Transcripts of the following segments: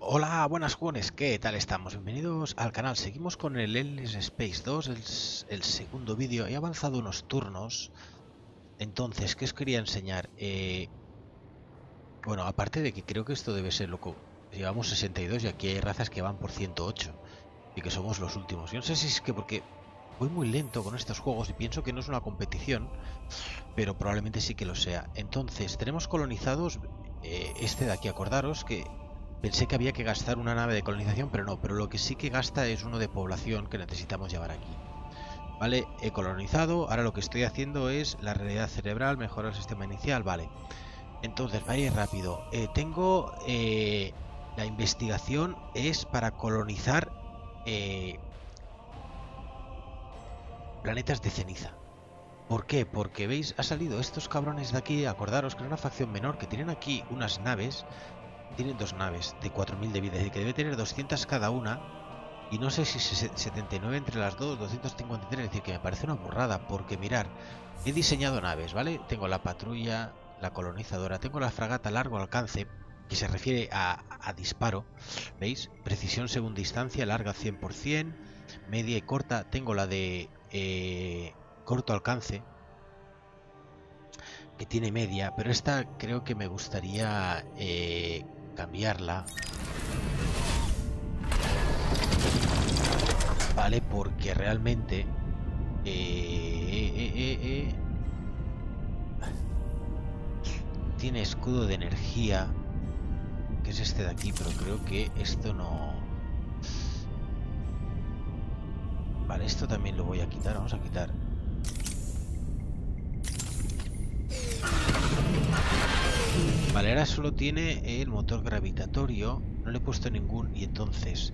Hola, buenas jóvenes, ¿qué tal estamos? Bienvenidos al canal. Seguimos con el Endless Space 2, el segundo vídeo. He avanzado unos turnos. Entonces, ¿qué os quería enseñar? Bueno, aparte de que creo que esto debe ser loco. Llevamos 62 y aquí hay razas que van por 108 y que somos los últimos. Yo no sé si es que porque voy muy lento con estos juegos y pienso que no es una competición, pero probablemente sí que lo sea. Entonces, tenemos colonizados este de aquí. Acordaros que pensé que había que gastar una nave de colonización, pero no. Pero lo que sí que gasta es uno de población que necesitamos llevar aquí. Vale, he colonizado. Ahora lo que estoy haciendo es la realidad cerebral, mejorar el sistema inicial. Vale. Entonces, va a ir rápido. Tengo la investigación es para colonizar eh, planetas de ceniza. ¿Por qué? Porque veis, ha salido estos cabrones de aquí. Acordaros que es una facción menor que tienen aquí unas naves. Tienen dos naves de 4000 de vida, es decir, que debe tener 200 cada una. Y no sé si 79 entre las dos, 253, es decir, que me parece una burrada, porque mirar, he diseñado naves, ¿vale? Tengo la patrulla, la colonizadora, tengo la fragata largo alcance, que se refiere a disparo, ¿veis? Precisión según distancia, larga 100%, media y corta. Tengo la de corto alcance, que tiene media, pero esta creo que me gustaría cambiarla, ¿vale? Porque realmente tiene escudo de energía, que es este de aquí, pero creo que esto no... Vale, esto también lo voy a quitar, vamos a quitar. Vale, ahora solo tiene el motor gravitatorio, no le he puesto ningún, y entonces...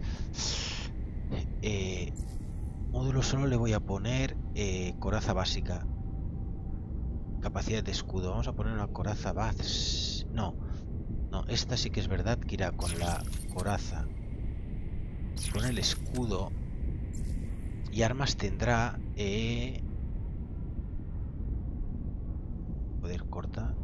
módulo solo le voy a poner coraza básica. Capacidad de escudo, vamos a poner una coraza base. No, no, esta sí que es verdad que irá con la coraza, con el escudo. Y armas tendrá poder corta.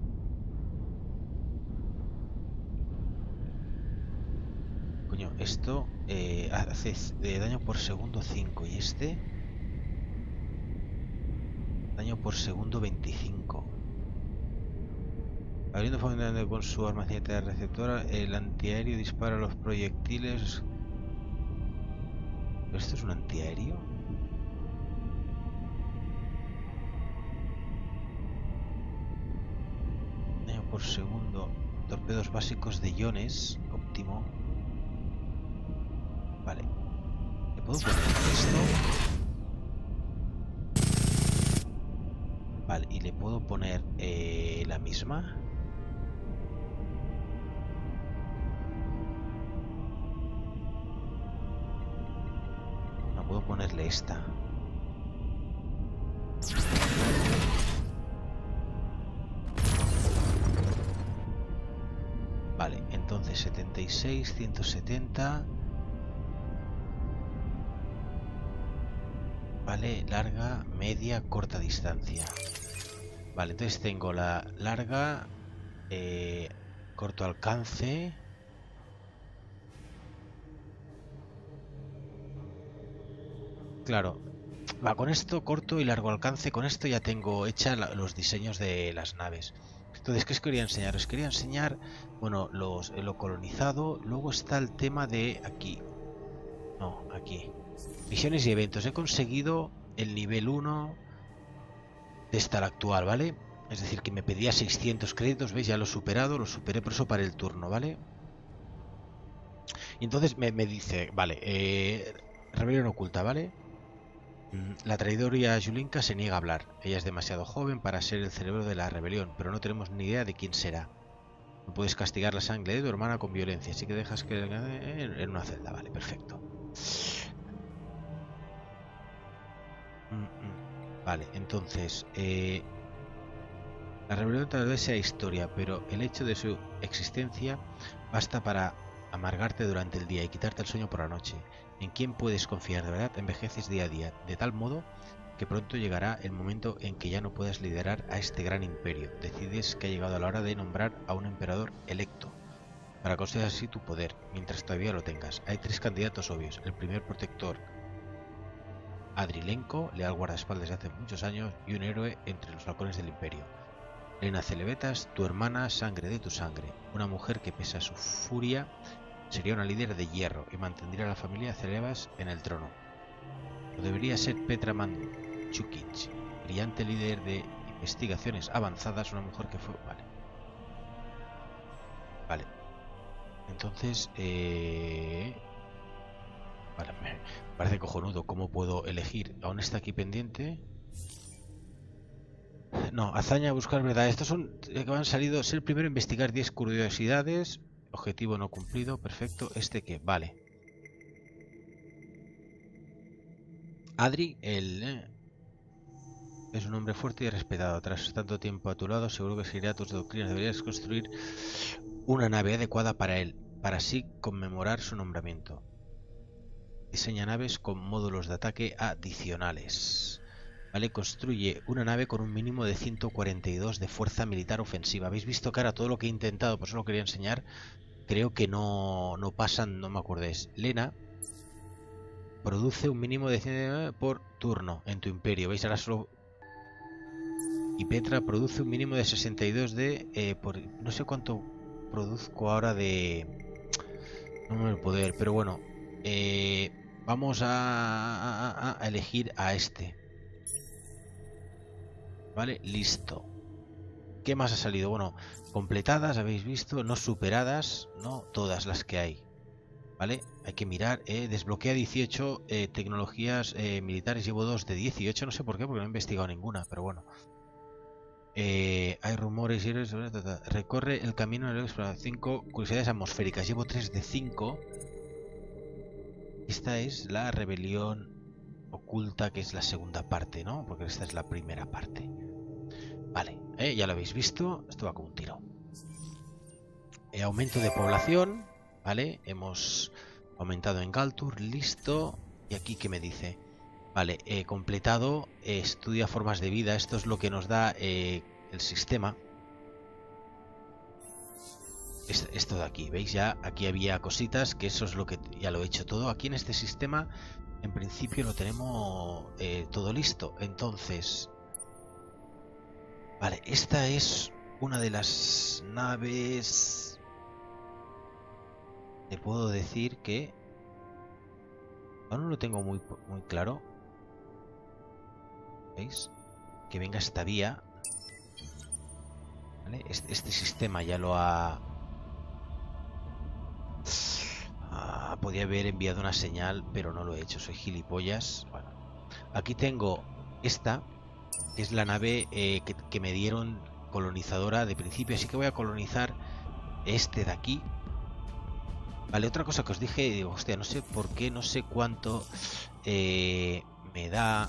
Coño, esto hace daño por segundo 5 y este daño por segundo 25. Abriendo fundamentalmente con su armacineta receptora, el antiaéreo dispara los proyectiles. ¿Esto es un antiaéreo? Daño por segundo. Torpedos básicos de iones. Óptimo. Vale. ¿Le puedo poner esto? Vale, y le puedo poner la misma. No puedo ponerle esta. Vale, entonces 76, 170. Vale, larga, media, corta distancia. Vale, entonces tengo la larga, corto alcance. Claro, va con esto, corto y largo alcance. Con esto ya tengo hecha los diseños de las naves. Entonces, ¿qué os quería enseñar? Os quería enseñar, bueno, lo colonizado. Luego está el tema de aquí. No, aquí. Misiones y eventos. He conseguido el nivel 1 de esta la actual, ¿vale? Es decir, que me pedía 600 créditos, ¿veis? Ya lo he superado, lo superé, por eso para el turno, ¿vale? Y entonces me dice, vale, rebelión oculta, ¿vale? La traidora Julinka se niega a hablar. Ella es demasiado joven para ser el cerebro de la rebelión, pero no tenemos ni idea de quién será. No puedes castigar la sangre de tu hermana con violencia, así que dejas que en una celda, vale, perfecto. Vale, entonces, la rebelión tal vez sea historia, pero el hecho de su existencia basta para amargarte durante el día y quitarte el sueño por la noche. ¿En quién puedes confiar de verdad? Envejeces día a día, de tal modo que pronto llegará el momento en que ya no puedas liderar a este gran imperio. Decides que ha llegado la hora de nombrar a un emperador electo. para conseguir así tu poder, mientras todavía lo tengas. Hay 3 candidatos obvios. El primer protector, Adrilenko, leal guardaespaldas de hace muchos años y un héroe entre los halcones del Imperio. Lena Celebetas, tu hermana, sangre de tu sangre. Una mujer que, pese a su furia, sería una líder de hierro y mantendría a la familia Celebas en el trono. O debería ser Petra Manchukic, brillante líder de investigaciones avanzadas, una mujer que fue... Vale. Entonces, vale, me parece cojonudo. ¿Cómo puedo elegir? ¿Aún está aquí pendiente? No, hazaña, buscar verdad. Estos son que han salido. Ser el primero a investigar 10 curiosidades. Objetivo no cumplido. Perfecto. ¿Este qué? Vale. Adri, es un hombre fuerte y respetado. Tras tanto tiempo a tu lado, seguro que seguirá tus doctrinas. Deberías construir una nave adecuada para él, para así conmemorar su nombramiento. Diseña naves con módulos de ataque adicionales. Vale, construye una nave con un mínimo de 142 de fuerza militar ofensiva. Habéis visto que ahora todo lo que he intentado, por eso lo quería enseñar, creo que no pasan, no me acordáis. Lena produce un mínimo de 100 por turno en tu imperio. ¿Veis? Ahora solo... Y Petra produce un mínimo de 62 de... por... No sé cuánto produzco ahora de... No el poder, pero bueno. Vamos a elegir a este. Vale, listo. ¿Qué más ha salido? Bueno, completadas, habéis visto, no superadas, no todas las que hay. Vale, hay que mirar. Desbloquea 18 tecnologías militares, llevo 2 de 18, no sé por qué, porque no he investigado ninguna, pero bueno. Hay rumores y... Recorre el camino de la 5 curiosidades atmosféricas, llevo 3 de 5. Esta es la rebelión oculta, que es la segunda parte, ¿no? Porque esta es la primera parte. Vale, ya lo habéis visto. Esto va como un tiro. Aumento de población. Vale, hemos aumentado en Galtur. Listo. Y aquí, ¿qué me dice? Vale, completado. Estudia formas de vida. Esto es lo que nos da el sistema. Esto de aquí, ¿veis? Ya aquí había cositas, que eso es lo que ya lo he hecho todo. Aquí en este sistema, en principio lo tenemos todo listo. Entonces, vale, esta es una de las naves. Te puedo decir que aún no lo tengo muy claro. ¿Veis? Que venga esta vía. ¿Vale? Este sistema ya lo ha... podía haber enviado una señal, pero no lo he hecho, soy gilipollas. Bueno, aquí tengo esta, que es la nave que me dieron colonizadora de principio, así que voy a colonizar este de aquí. Vale, otra cosa que os dije, digo, hostia, no sé por qué, no sé cuánto me da.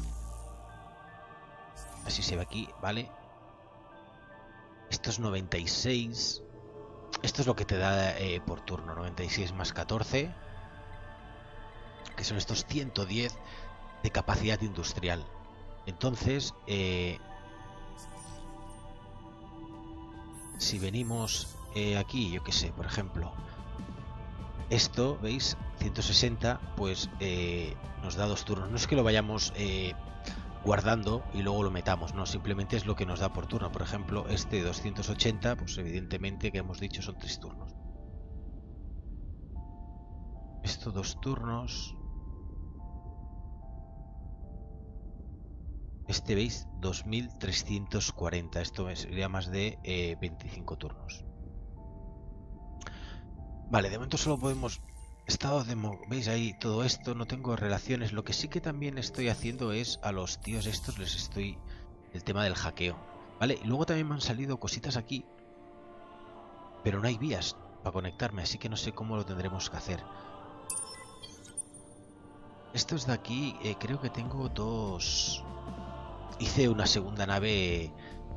Así se ve aquí, ¿vale? Esto es 96. Esto es lo que te da por turno, 96 más 14, que son estos 110 de capacidad industrial. Entonces, si venimos aquí, yo que sé, por ejemplo, esto, ¿veis? 160, pues nos da 2 turnos. No es que lo vayamos guardando y luego lo metamos, no, simplemente es lo que nos da por turno. Por ejemplo, este 280, pues evidentemente, que hemos dicho, son 3 turnos. Esto 2 turnos. Este, ¿veis? 2340. Esto sería más de 25 turnos. Vale, de momento solo podemos... ¿Veis ahí todo esto? No tengo relaciones. Lo que sí que también estoy haciendo es a los tíos estos les estoy... El tema del hackeo. Vale, y luego también me han salido cositas aquí. Pero no hay vías para conectarme, así que no sé cómo lo tendremos que hacer. Estos de aquí, creo que tengo 2... Hice una segunda nave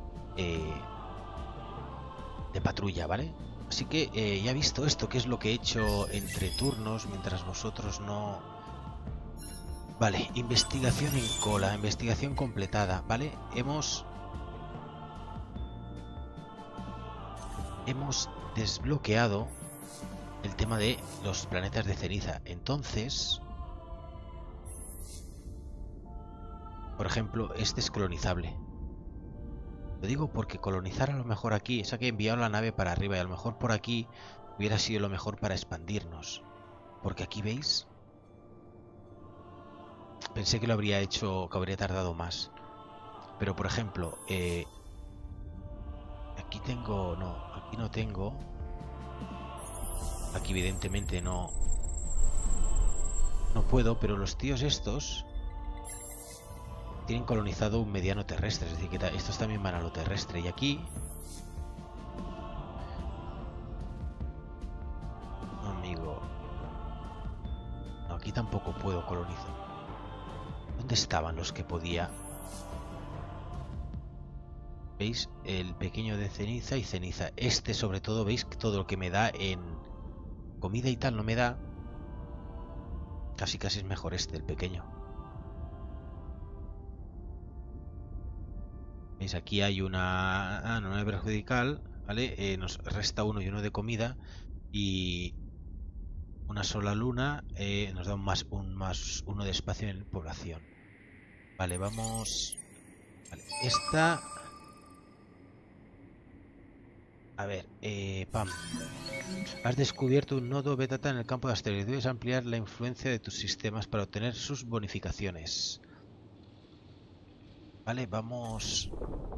de patrulla, ¿vale? Así que ya he visto esto, que es lo que he hecho entre turnos, mientras vosotros no... Vale, investigación en cola, investigación completada, ¿vale? Hemos desbloqueado el tema de los planetas de ceniza. Entonces, por ejemplo, este es colonizable. Lo digo porque colonizar a lo mejor aquí, esa que he enviado la nave para arriba y a lo mejor por aquí hubiera sido lo mejor para expandirnos. Porque aquí veis, pensé que lo habría hecho, que habría tardado más. Pero por ejemplo, aquí tengo, no, aquí no tengo. Aquí evidentemente no puedo, pero los tíos estos tienen colonizado un mediano terrestre, es decir, que estos también van a lo terrestre. Y aquí, amigo, no, aquí tampoco puedo colonizar. ¿Dónde estaban los que podía? ¿Veis? El pequeño de ceniza y ceniza. Este sobre todo, ¿veis? Todo lo que me da en comida y tal no me da. Casi es mejor este, el pequeño. ¿Veis? Aquí hay una... Ah, no me perjudicial, ¿vale? Nos resta uno y uno de comida. Y una sola luna nos da un más uno de espacio en población. Vale, vamos... Vale, esta... A ver, pam. Has descubierto un nodo Betata en el campo de asteroides. Debes ampliar la influencia de tus sistemas para obtener sus bonificaciones. Vale, vamos...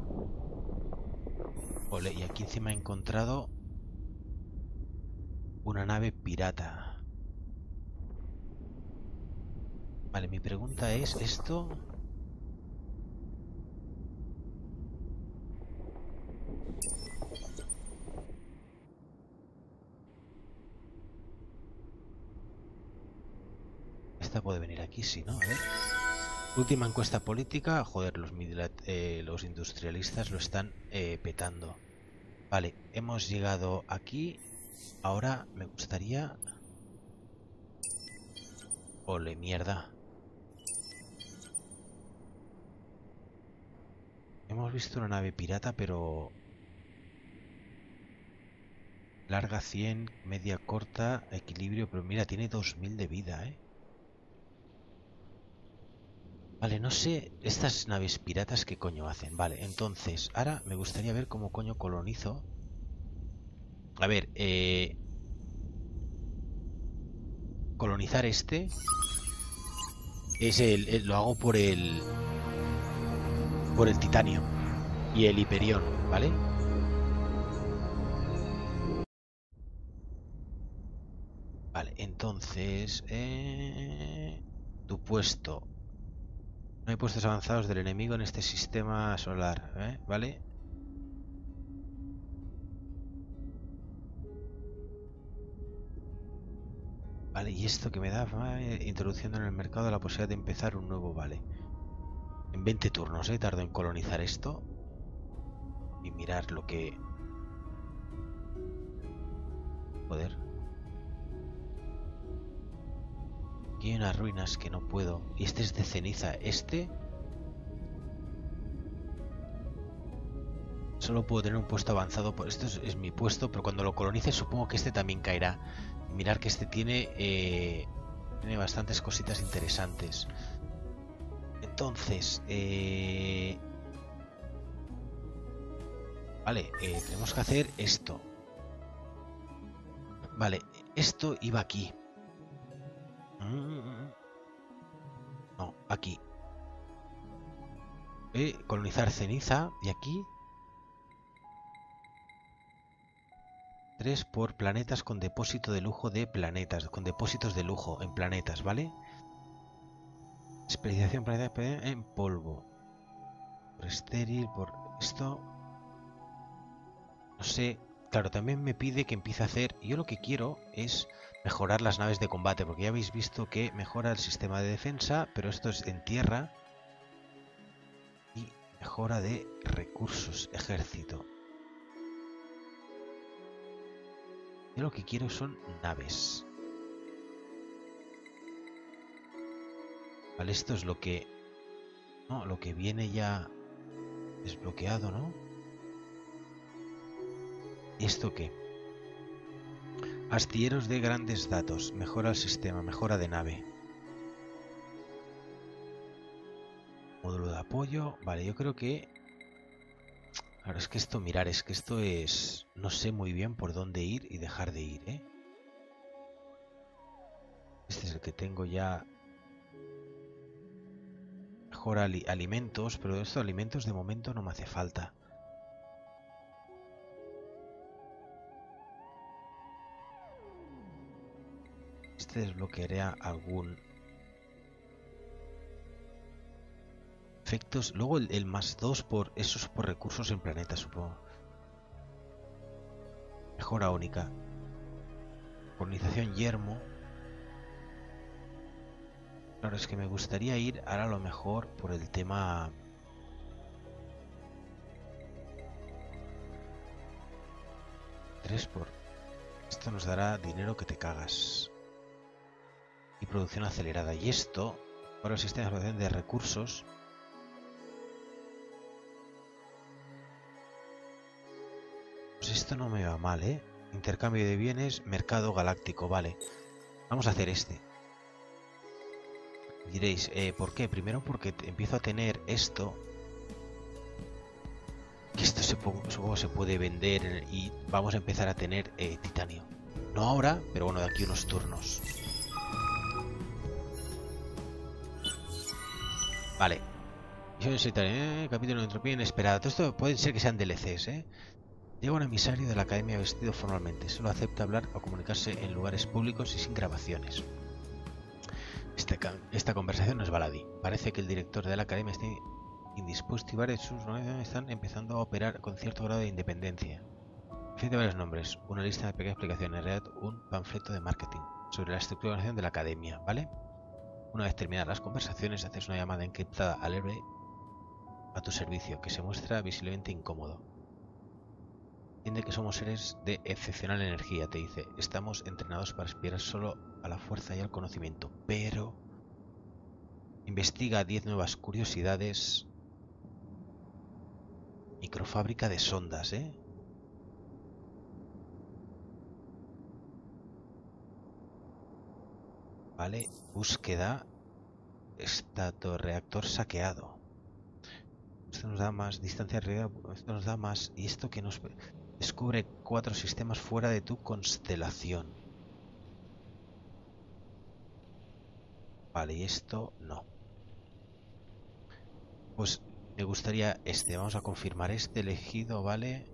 Ole, y aquí encima he encontrado una nave pirata. Vale, mi pregunta es, ¿esto? Esta puede venir aquí, sí, ¿no? A ver. Última encuesta política. Joder, los industrialistas lo están petando. Vale, hemos llegado aquí. Ahora me gustaría... Ole, mierda. Hemos visto una nave pirata, pero... Larga 100, media corta, equilibrio, pero mira, tiene 2000 de vida, ¿eh? Vale, no sé estas naves piratas qué coño hacen. Vale, entonces, ahora me gustaría ver cómo coño colonizo. A ver, colonizar este es lo hago por el titanio y el hiperión, ¿vale? Vale, entonces tu puesto. No hay puestos avanzados del enemigo en este sistema solar, ¿vale? Vale, y esto que me da, introduciendo en el mercado la posibilidad de empezar un nuevo, vale. En 20 turnos, tardo en colonizar esto. Y mirar lo que... Joder. Aquí hay unas ruinas que no puedo. Y este es de ceniza. Este... Solo puedo tener un puesto avanzado. Esto es mi puesto, pero cuando lo colonice supongo que este también caerá. Y mirar que este tiene... tiene bastantes cositas interesantes. Entonces... Vale, tenemos que hacer esto. Vale, esto iba aquí. No, aquí. Colonizar ceniza. Y aquí 3 por planetas con depósito de lujo de planetas. Con depósitos de lujo en planetas, ¿vale? Especialización planetaria en polvo. Por estéril, por esto. No sé. Claro, también me pide que empiece a hacer... Yo lo que quiero es mejorar las naves de combate. Porque ya habéis visto que mejora el sistema de defensa. Pero esto es en tierra. Y mejora de recursos, ejército. Yo lo que quiero son naves. Vale, esto es lo que... No, lo que viene ya desbloqueado, ¿no? ¿Y esto qué? Astilleros de grandes datos. Mejora el sistema. Mejora de nave. Módulo de apoyo. Vale, yo creo que... Ahora es que esto, mirar, es que esto es... No sé muy bien por dónde ir y dejar de ir, ¿eh? Este es el que tengo ya... Mejora alimentos, pero estos alimentos de momento no me hace falta. Este desbloquearía algún... Efectos. Luego el más 2 por... Eso es por recursos en planeta, supongo. Mejora única. Colonización yermo. Claro, es que me gustaría ir ahora a lo mejor por el tema... Esto nos dará dinero que te cagas. Y producción acelerada. Y esto, ahora el sistema de explotación de recursos. Pues esto no me va mal, ¿eh? Intercambio de bienes, mercado galáctico, vale. Vamos a hacer este. Diréis, ¿por qué? Primero porque empiezo a tener esto. Que esto supongo se puede vender y vamos a empezar a tener titanio. No ahora, pero bueno, de aquí unos turnos. Vale. Capítulo de entropía inesperada. Todo esto pueden ser que sean DLCs, ¿eh? Llega un emisario de la academia vestido formalmente. Solo acepta hablar o comunicarse en lugares públicos y sin grabaciones. Esta conversación no es baladí. Parece que el director de la academia está indispuesto y varios de sus organizaciones están empezando a operar con cierto grado de independencia. Existe varios nombres, una lista de pequeñas explicaciones, en realidad un panfleto de marketing sobre la estructura de la academia, ¿vale? Una vez terminadas las conversaciones, haces una llamada encriptada al héroe a tu servicio, que se muestra visiblemente incómodo. Entiende que somos seres de excepcional energía, te dice. Estamos entrenados para aspirar solo a la fuerza y al conocimiento, pero... Investiga 10 nuevas curiosidades. Microfábrica de sondas, ¿eh? Vale, búsqueda. Estatoreactor saqueado. Esto nos da más distancia arriba. Esto nos da más... ¿Y esto que nos...? Descubre 4 sistemas fuera de tu constelación. Vale, y esto no. Pues me gustaría este. Vamos a confirmar este elegido, ¿vale?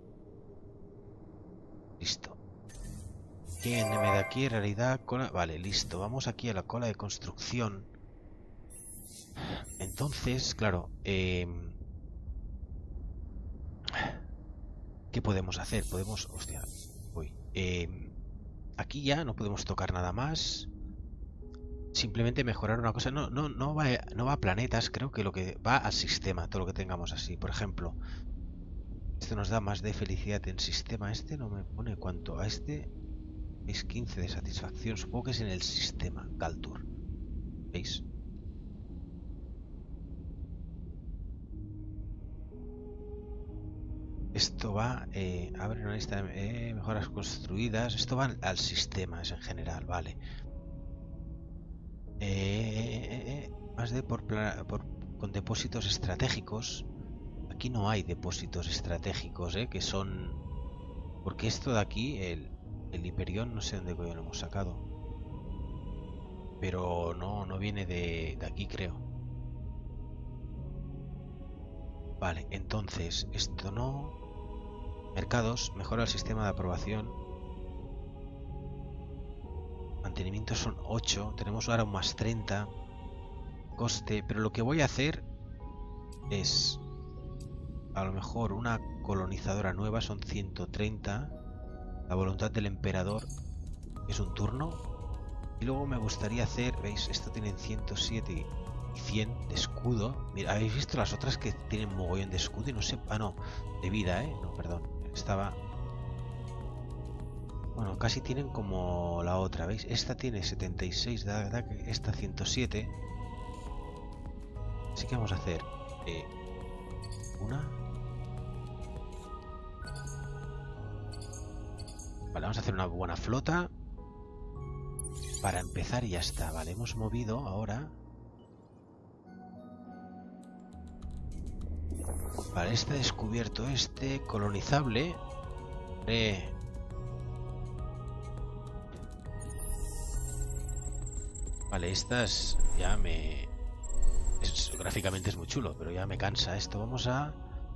Listo. ¿Quién me da aquí? En realidad, cola... Vale, listo. Vamos aquí a la cola de construcción. Entonces, claro... ¿Qué podemos hacer? Podemos... Hostia, voy. Aquí ya no podemos tocar nada más. Simplemente mejorar una cosa. No va a planetas. Creo que lo que va al sistema. Todo lo que tengamos así. Por ejemplo, esto nos da más de felicidad en sistema. Este no me pone cuánto. A este es 15 de satisfacción. Supongo que es en el sistema Galtur. ¿Veis? Esto va, abre una lista de mejoras construidas. Esto va al sistema, es en general, vale. Más de con depósitos estratégicos. Aquí no hay depósitos estratégicos, que son... Porque esto de aquí, el Hyperion, no sé dónde coño lo hemos sacado. Pero no viene de aquí, creo. Vale, entonces, esto no... Mercados, mejora el sistema de aprobación. Mantenimiento son 8. Tenemos ahora un más 30. Coste. Pero lo que voy a hacer es... A lo mejor una colonizadora nueva son 130. La voluntad del emperador es un turno. Y luego me gustaría hacer... ¿Veis? Esto tienen 107 y 100 de escudo. Mira, ¿habéis visto las otras que tienen mogollón de escudo? Y no sé... Ah, no. De vida, No, perdón. Estaba... Bueno, casi tienen como la otra, ¿veis? Esta tiene 76 de ataque, esta 107. Así que vamos a hacer una. Vale, vamos a hacer una buena flota para empezar y ya está. Vale, hemos movido ahora. Vale, este descubierto, este colonizable. Vale, estas ya me... gráficamente es muy chulo, pero ya me cansa esto. Vamos a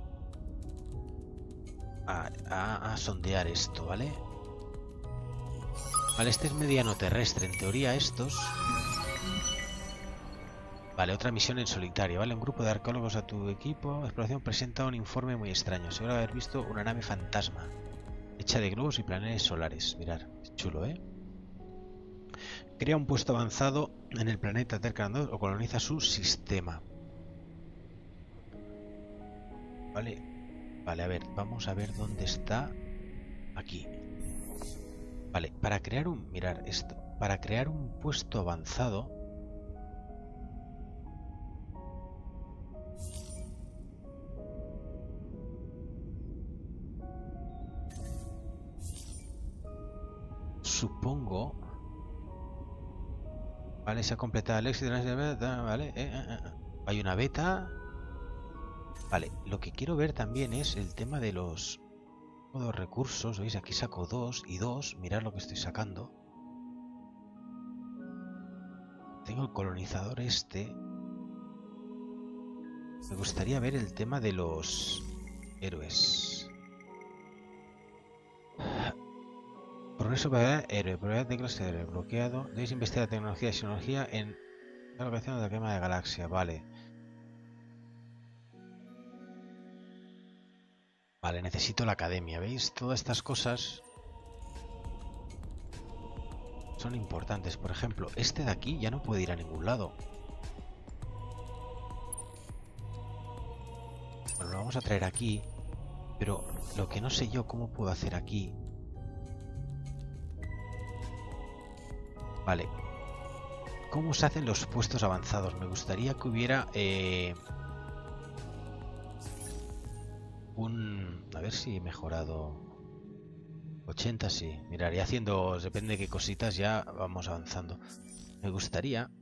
sondear esto, ¿vale? Vale, este es mediano terrestre. En teoría estos... Vale, otra misión en solitario, ¿vale? Un grupo de arqueólogos a tu equipo. Exploración presenta un informe muy extraño. Seguro haber visto una nave fantasma hecha de globos y paneles solares. Mirar, es chulo, ¿eh? Crea un puesto avanzado en el planeta Tercan 2 o coloniza su sistema. Vale, vale, a ver, vamos a ver dónde está. Aquí. Vale, para crear un... Mirar esto. Para crear un puesto avanzado... Supongo... Vale, se ha completado el éxito. Vale, hay una beta. Vale, lo que quiero ver también es el tema de los recursos. ¿Veis? Aquí saco 2 y 2. Mirad lo que estoy sacando. Tengo el colonizador este. Me gustaría ver el tema de los héroes. Progreso para héroe. Probabilidad de clase de héroe. Bloqueado. Debéis investigar tecnología y tecnología en la locación de la quema de galaxia. Vale. Vale, necesito la academia. ¿Veis? Todas estas cosas son importantes. Por ejemplo, este de aquí ya no puede ir a ningún lado. Bueno, lo vamos a traer aquí. Pero lo que no sé yo cómo puedo hacer aquí. Vale. ¿Cómo se hacen los puestos avanzados? Me gustaría que hubiera a ver si he mejorado. 80 sí. Miraría haciendo... Depende de qué cositas ya vamos avanzando. Me gustaría...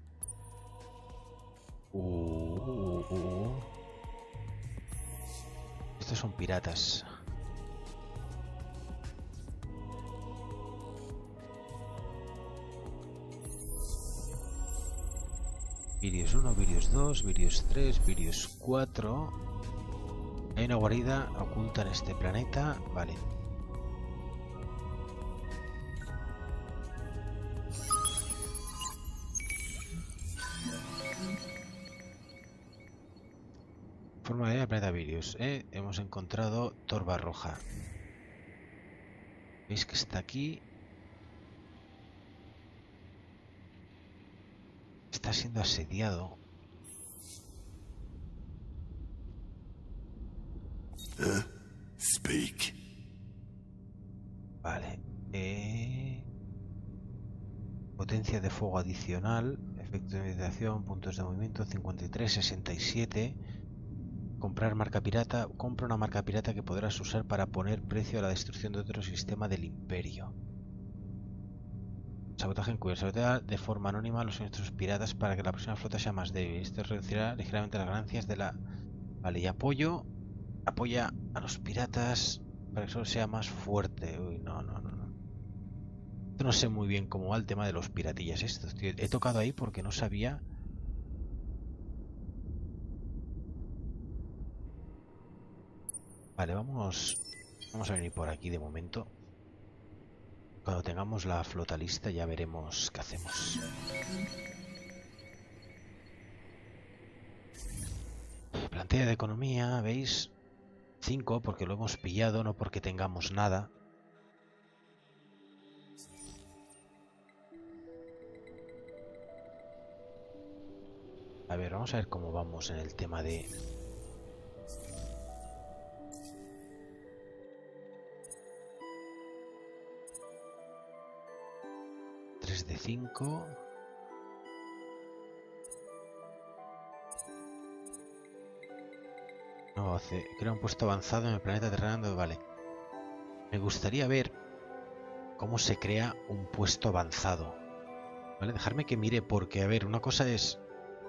Estos son piratas. Virius 1, Virius 2, Virius 3, Virius 4. Hay una guarida oculta en este planeta. Vale. Forma de planeta Virius. Hemos encontrado torba roja. ¿Veis que está aquí? Está siendo asediado. Speak. Vale. Potencia de fuego adicional. Efecto de meditación. Puntos de movimiento. 53, 67. Comprar marca pirata. Compra una marca pirata que podrás usar para poner precio a la destrucción de otro sistema del Imperio. Sabotaje encubierto. Sabotea de forma anónima a los suministros piratas para que la próxima flota sea más débil. Esto reducirá ligeramente las ganancias de la... Vale, y apoya a los piratas para que solo sea más fuerte. Uy, no. Esto no sé muy bien cómo va el tema de los piratillas estos, tío. He tocado ahí porque no sabía... Vale, vamos a venir por aquí de momento. Cuando tengamos la flota lista ya veremos qué hacemos. Plantilla de economía, ¿veis? 5 porque lo hemos pillado, no porque tengamos nada. A ver, vamos a ver cómo vamos en el tema de... de 5. No, crea un puesto avanzado en el planeta terreno. Vale. Me gustaría ver cómo se crea un puesto avanzado. Vale, dejarme que mire porque, a ver, una cosa es...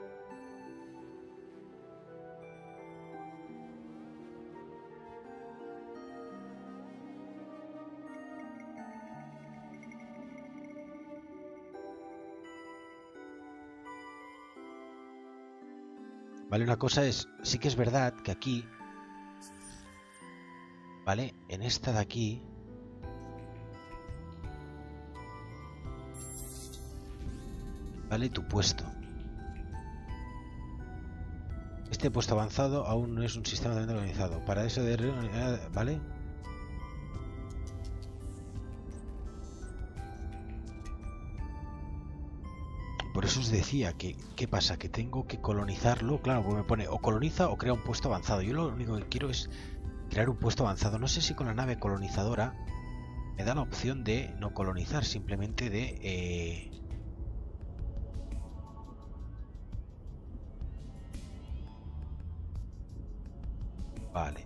Vale, una cosa es... Sí que es verdad que aquí... Vale, en esta de aquí... Vale, tu puesto. Este puesto avanzado aún no es un sistema de organizado. Para eso de... ¿Vale? Por eso os decía que... ¿Qué pasa? Que tengo que colonizarlo. Claro, pues me pone o coloniza o crea un puesto avanzado. Yo lo único que quiero es crear un puesto avanzado. No sé si con la nave colonizadora me da la opción de no colonizar. Simplemente de... Vale.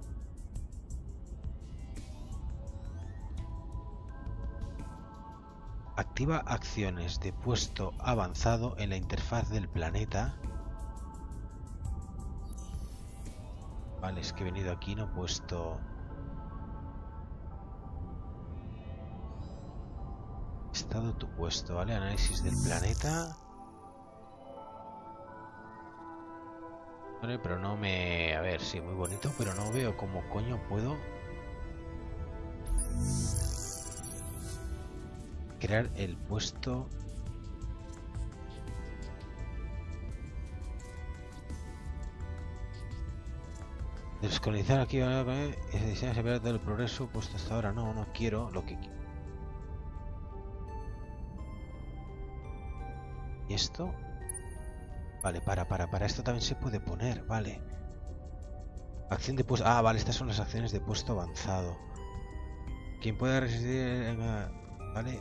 Activa acciones de puesto avanzado en la interfaz del planeta. Vale, es que he venido aquí, no he puesto... Estado tu puesto, ¿vale? Análisis del planeta. Vale, pero no me... A ver, sí, muy bonito, pero no veo cómo coño puedo... crear el puesto... Descolonizar aquí, ¿vale? Es separar del progreso puesto hasta ahora. No, no quiero lo que... ¿Y esto? Vale, para. Esto también se puede poner, vale. Acción de puesto... Ah, vale, estas son las acciones de puesto avanzado. Quien pueda resistir... Vale,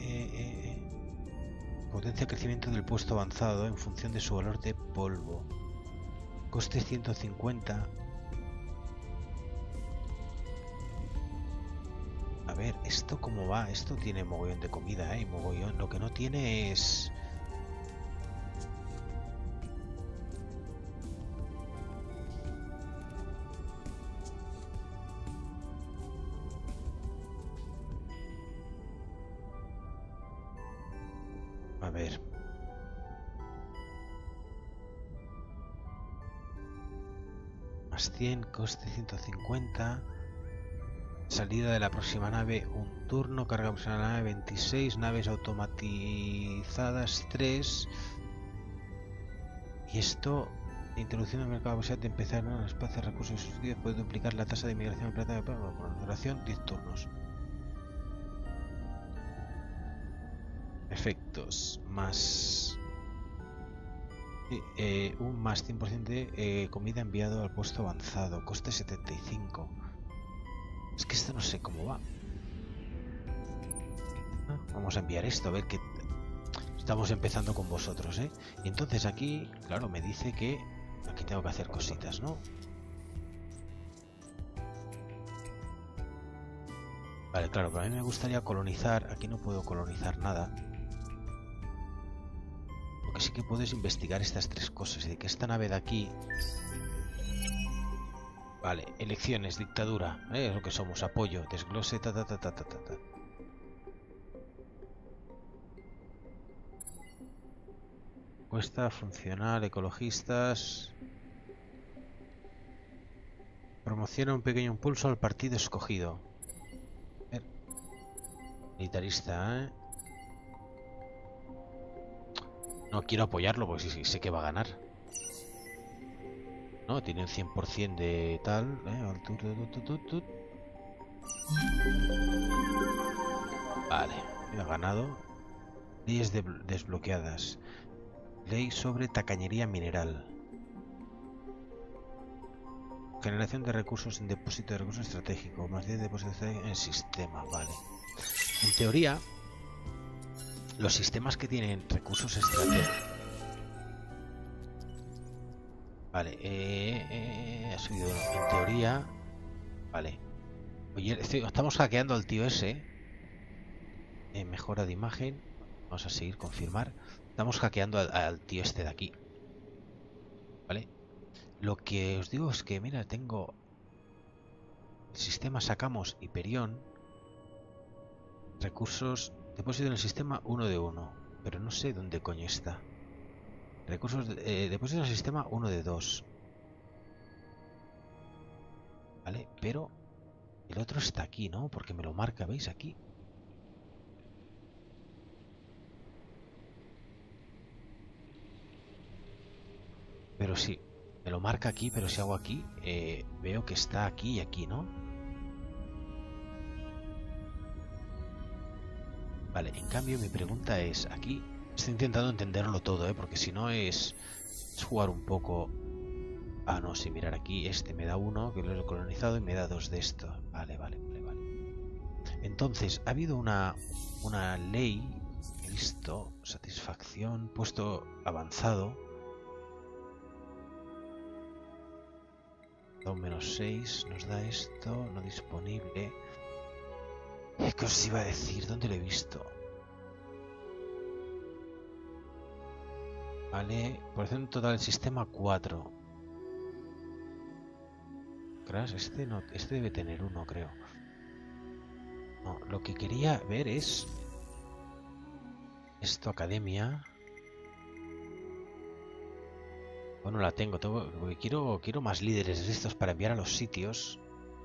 Potencia crecimiento del puesto avanzado en función de su valor de polvo. Coste 150. A ver, ¿esto cómo va? Esto tiene mogollón de comida, mogollón. Lo que no tiene es... A ver. Más 100, coste 150. Salida de la próxima nave, un turno. Carga próxima nave, 26. Naves automatizadas, 3. Y esto... Introducción al mercado, posibilidad de empezar en el espacio de recursos y subsidios puede duplicar la tasa de migración en plata de pago con duración 10 turnos. Efectos más un más 100% de comida enviado al puesto avanzado, coste 75. Es que esto no sé cómo va. Vamos a enviar esto, a ver qué... Estamos empezando con vosotros, Y entonces aquí, claro, me dice que aquí tengo que hacer cositas, ¿no? Vale, claro, pero a mí me gustaría colonizar. Aquí no puedo colonizar nada. Lo que sí que puedo es investigar estas tres cosas. Y de que esta nave de aquí... Vale, elecciones, dictadura. Es lo que somos, apoyo, desglose, ta. Encuesta funcional, ecologistas. Promociona un pequeño impulso al partido escogido. Militarista, No quiero apoyarlo porque sí, sé que va a ganar. No, tiene un 100% de tal. Vale, ha ganado. Leyes desbloqueadas. Ley sobre tacañería mineral. Generación de recursos en depósito de recursos estratégicos. Más 10 depósitos en el sistema. Vale. En teoría, los sistemas que tienen recursos estratégicos. Vale. Ha subido. En teoría. Vale. Oye, estamos hackeando al tío ese. Mejora de imagen. Vamos a seguir, confirmar. Estamos hackeando al tío este de aquí. ¿Vale? Lo que os digo es que, mira, tengo... El sistema sacamos Hyperion. Recursos... Depósito en el sistema 1 de 1. Pero no sé dónde coño está. Recursos... depósito en el sistema 1 de 2. ¿Vale? Pero... El otro está aquí, ¿no? Porque me lo marca, ¿veis? Aquí. Pero sí, me lo marca aquí, pero si hago aquí, veo que está aquí y aquí, ¿no? Vale, en cambio mi pregunta es, aquí estoy intentando entenderlo todo, porque si no es jugar un poco... Ah, no, sí, mirar aquí, este me da uno, que lo he colonizado, y me da dos de esto. Vale, vale, vale, vale. Entonces, ha habido una ley, listo, satisfacción, puesto avanzado. Da un -6, nos da esto, no disponible. ¿Qué os iba a decir? ¿Dónde lo he visto? Vale, población total del sistema 4. Crash, este no, este debe tener uno, creo. No, lo que quería ver es... Esto, academia. Bueno, la tengo, porque quiero más líderes de estos para enviar a los sitios.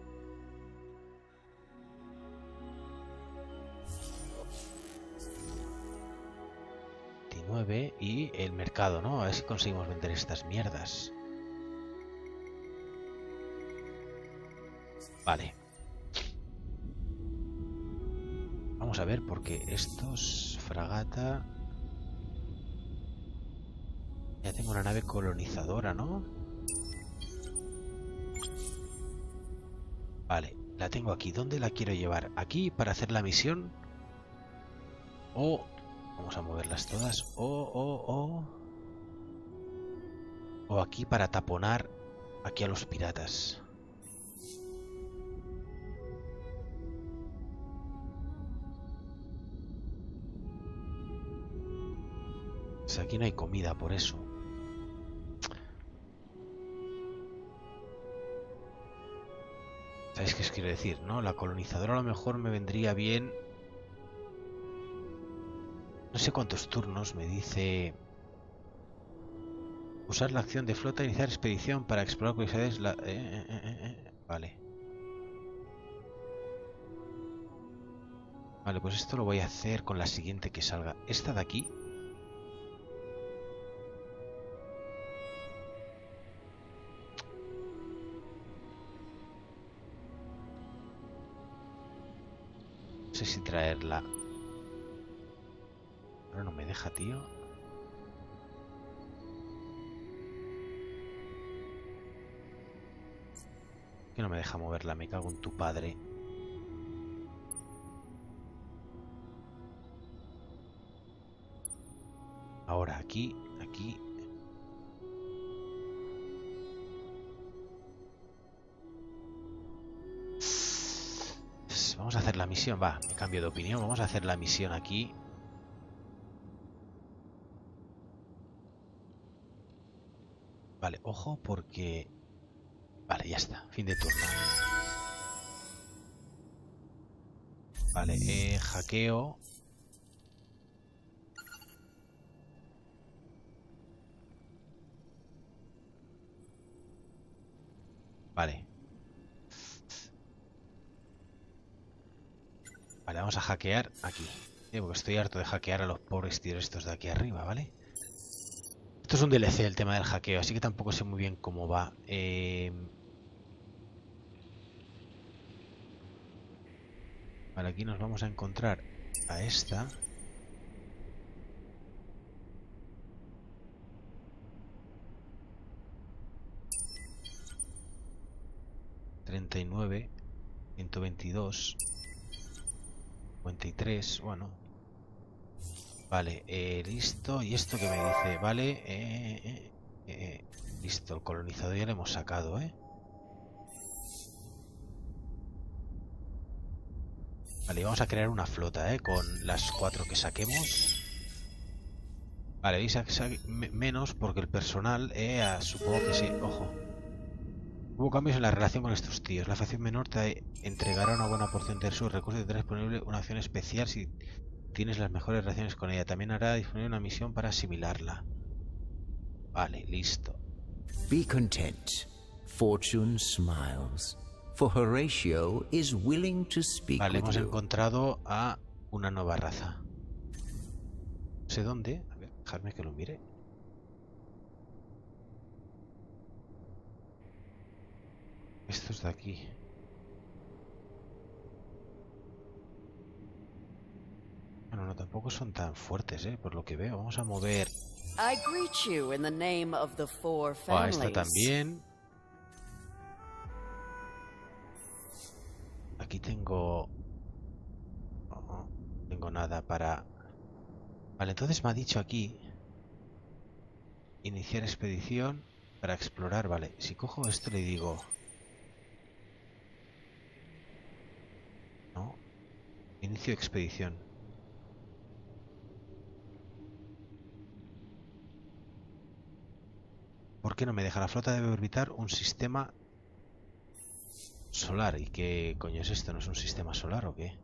Y el mercado, ¿no? A ver si conseguimos vender estas mierdas. Vale. Vamos a ver, porque estos... Fragata... Ya tengo una nave colonizadora, ¿no? Vale, la tengo aquí. ¿Dónde la quiero llevar? ¿Aquí para hacer la misión? O... Vamos a moverlas todas. O aquí para taponar aquí a los piratas. O sea, aquí no hay comida por eso. ¿Sabéis qué os quiero decir, no? La colonizadora a lo mejor me vendría bien. No sé cuántos turnos me dice... Usar la acción de flota, iniciar expedición para explorar curiosidades... Vale. Vale, pues esto lo voy a hacer con la siguiente que salga. Esta de aquí. No sé si traerla. Ahora no me deja, tío. Que no me deja moverla, me cago en tu padre. Ahora aquí, aquí. Vamos a hacer la misión, va, me cambio de opinión. Vamos a hacer la misión aquí. Vale, ojo porque... Vale, ya está, fin de turno. Vale, hackeo. Vale. Vale, vamos a hackear aquí. Porque estoy harto de hackear a los pobres tíos estos de aquí arriba, ¿vale? Esto es un DLC el tema del hackeo, así que tampoco sé muy bien cómo va. Vale, aquí nos vamos a encontrar a esta. ...39... ...122... ...53... ...bueno... Vale, listo. ¿Y esto qué me dice? Vale, listo, el colonizador ya lo hemos sacado, Vale, vamos a crear una flota, con las 4 que saquemos. Vale, veis menos porque el personal, supongo que sí. Ojo. Hubo cambios en la relación con estos tíos. La facción menor te entregará una buena porción de sus recursos y tendrá disponible una acción especial si tienes las mejores relaciones con ella. También hará disponible una misión para asimilarla. Vale, listo. Be content. Fortune smiles. For Horatio is willing to speak Vale, with hemos you. encontrado a una nueva raza. No sé dónde. A ver, dejadme que lo mire. Estos de aquí. Bueno, no, tampoco son tan fuertes, por lo que veo. Vamos a mover. I greet you in the name of the four Ah, esta families. también. Aquí tengo... No tengo nada para... Vale, entonces me ha dicho aquí... Iniciar expedición para explorar. Vale, si cojo esto le digo... No. Inicio expedición. ¿Por qué no me deja? La flota debe orbitar un sistema solar. ¿Y qué coño es esto? ¿No es un sistema solar o qué?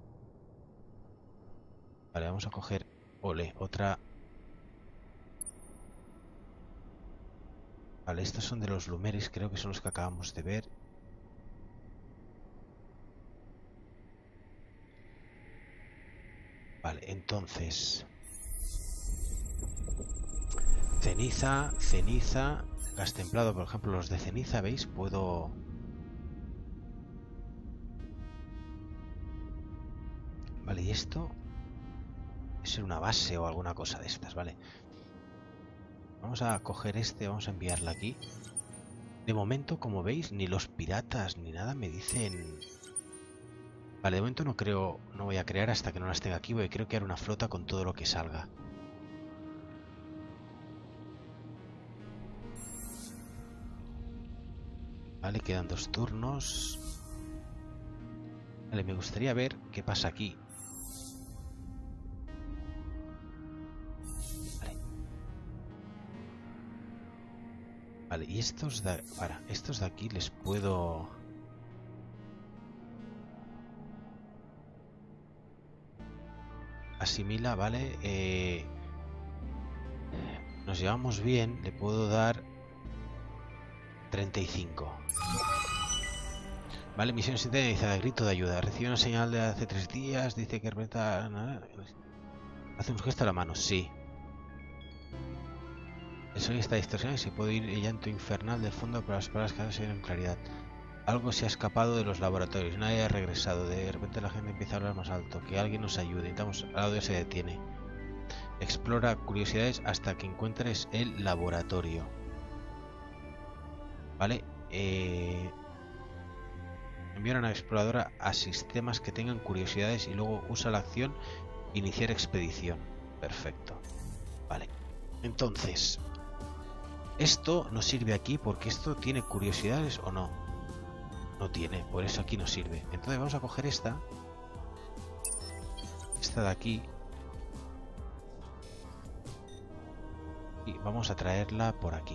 Vale, vamos a coger... Ole, otra... Vale, estos son de los Lumeris, creo que son los que acabamos de ver. Vale, entonces... Ceniza, ceniza, gas templado, por ejemplo, los de ceniza, ¿veis? Puedo... Vale, y esto... Es una base o alguna cosa de estas, ¿vale? Vamos a coger este, vamos a enviarla aquí. De momento, como veis, ni los piratas ni nada me dicen... Vale, de momento no creo, no voy a crear hasta que no las tenga aquí, porque creo que haré una flota con todo lo que salga. Vale, quedan 2 turnos. Vale, me gustaría ver qué pasa aquí. Vale. Vale, y estos de... estos de aquí les puedo... Asimila, vale. Nos llevamos bien, le puedo dar 35. Vale, misión sintetizada, grito de ayuda. Recibe una señal de hace 3 días, dice que Herbeta... Hace un gesto a la mano, sí. El sonido está distorsionado y se puede oír el llanto infernal del fondo, pero las palabras cada vez se ven en claridad. Algo se ha escapado de los laboratorios, nadie ha regresado. De repente la gente empieza a hablar más alto. Que alguien nos ayude. Intentamos, el audio se detiene. Explora curiosidades hasta que encuentres el laboratorio. Vale. Enviar a una exploradora a sistemas que tengan curiosidades y luego usa la acción iniciar expedición. Perfecto. Vale. Entonces, esto nos sirve aquí porque esto tiene curiosidades o no. No tiene, por eso aquí nos sirve. Entonces vamos a coger esta. Esta de aquí. Y vamos a traerla por aquí.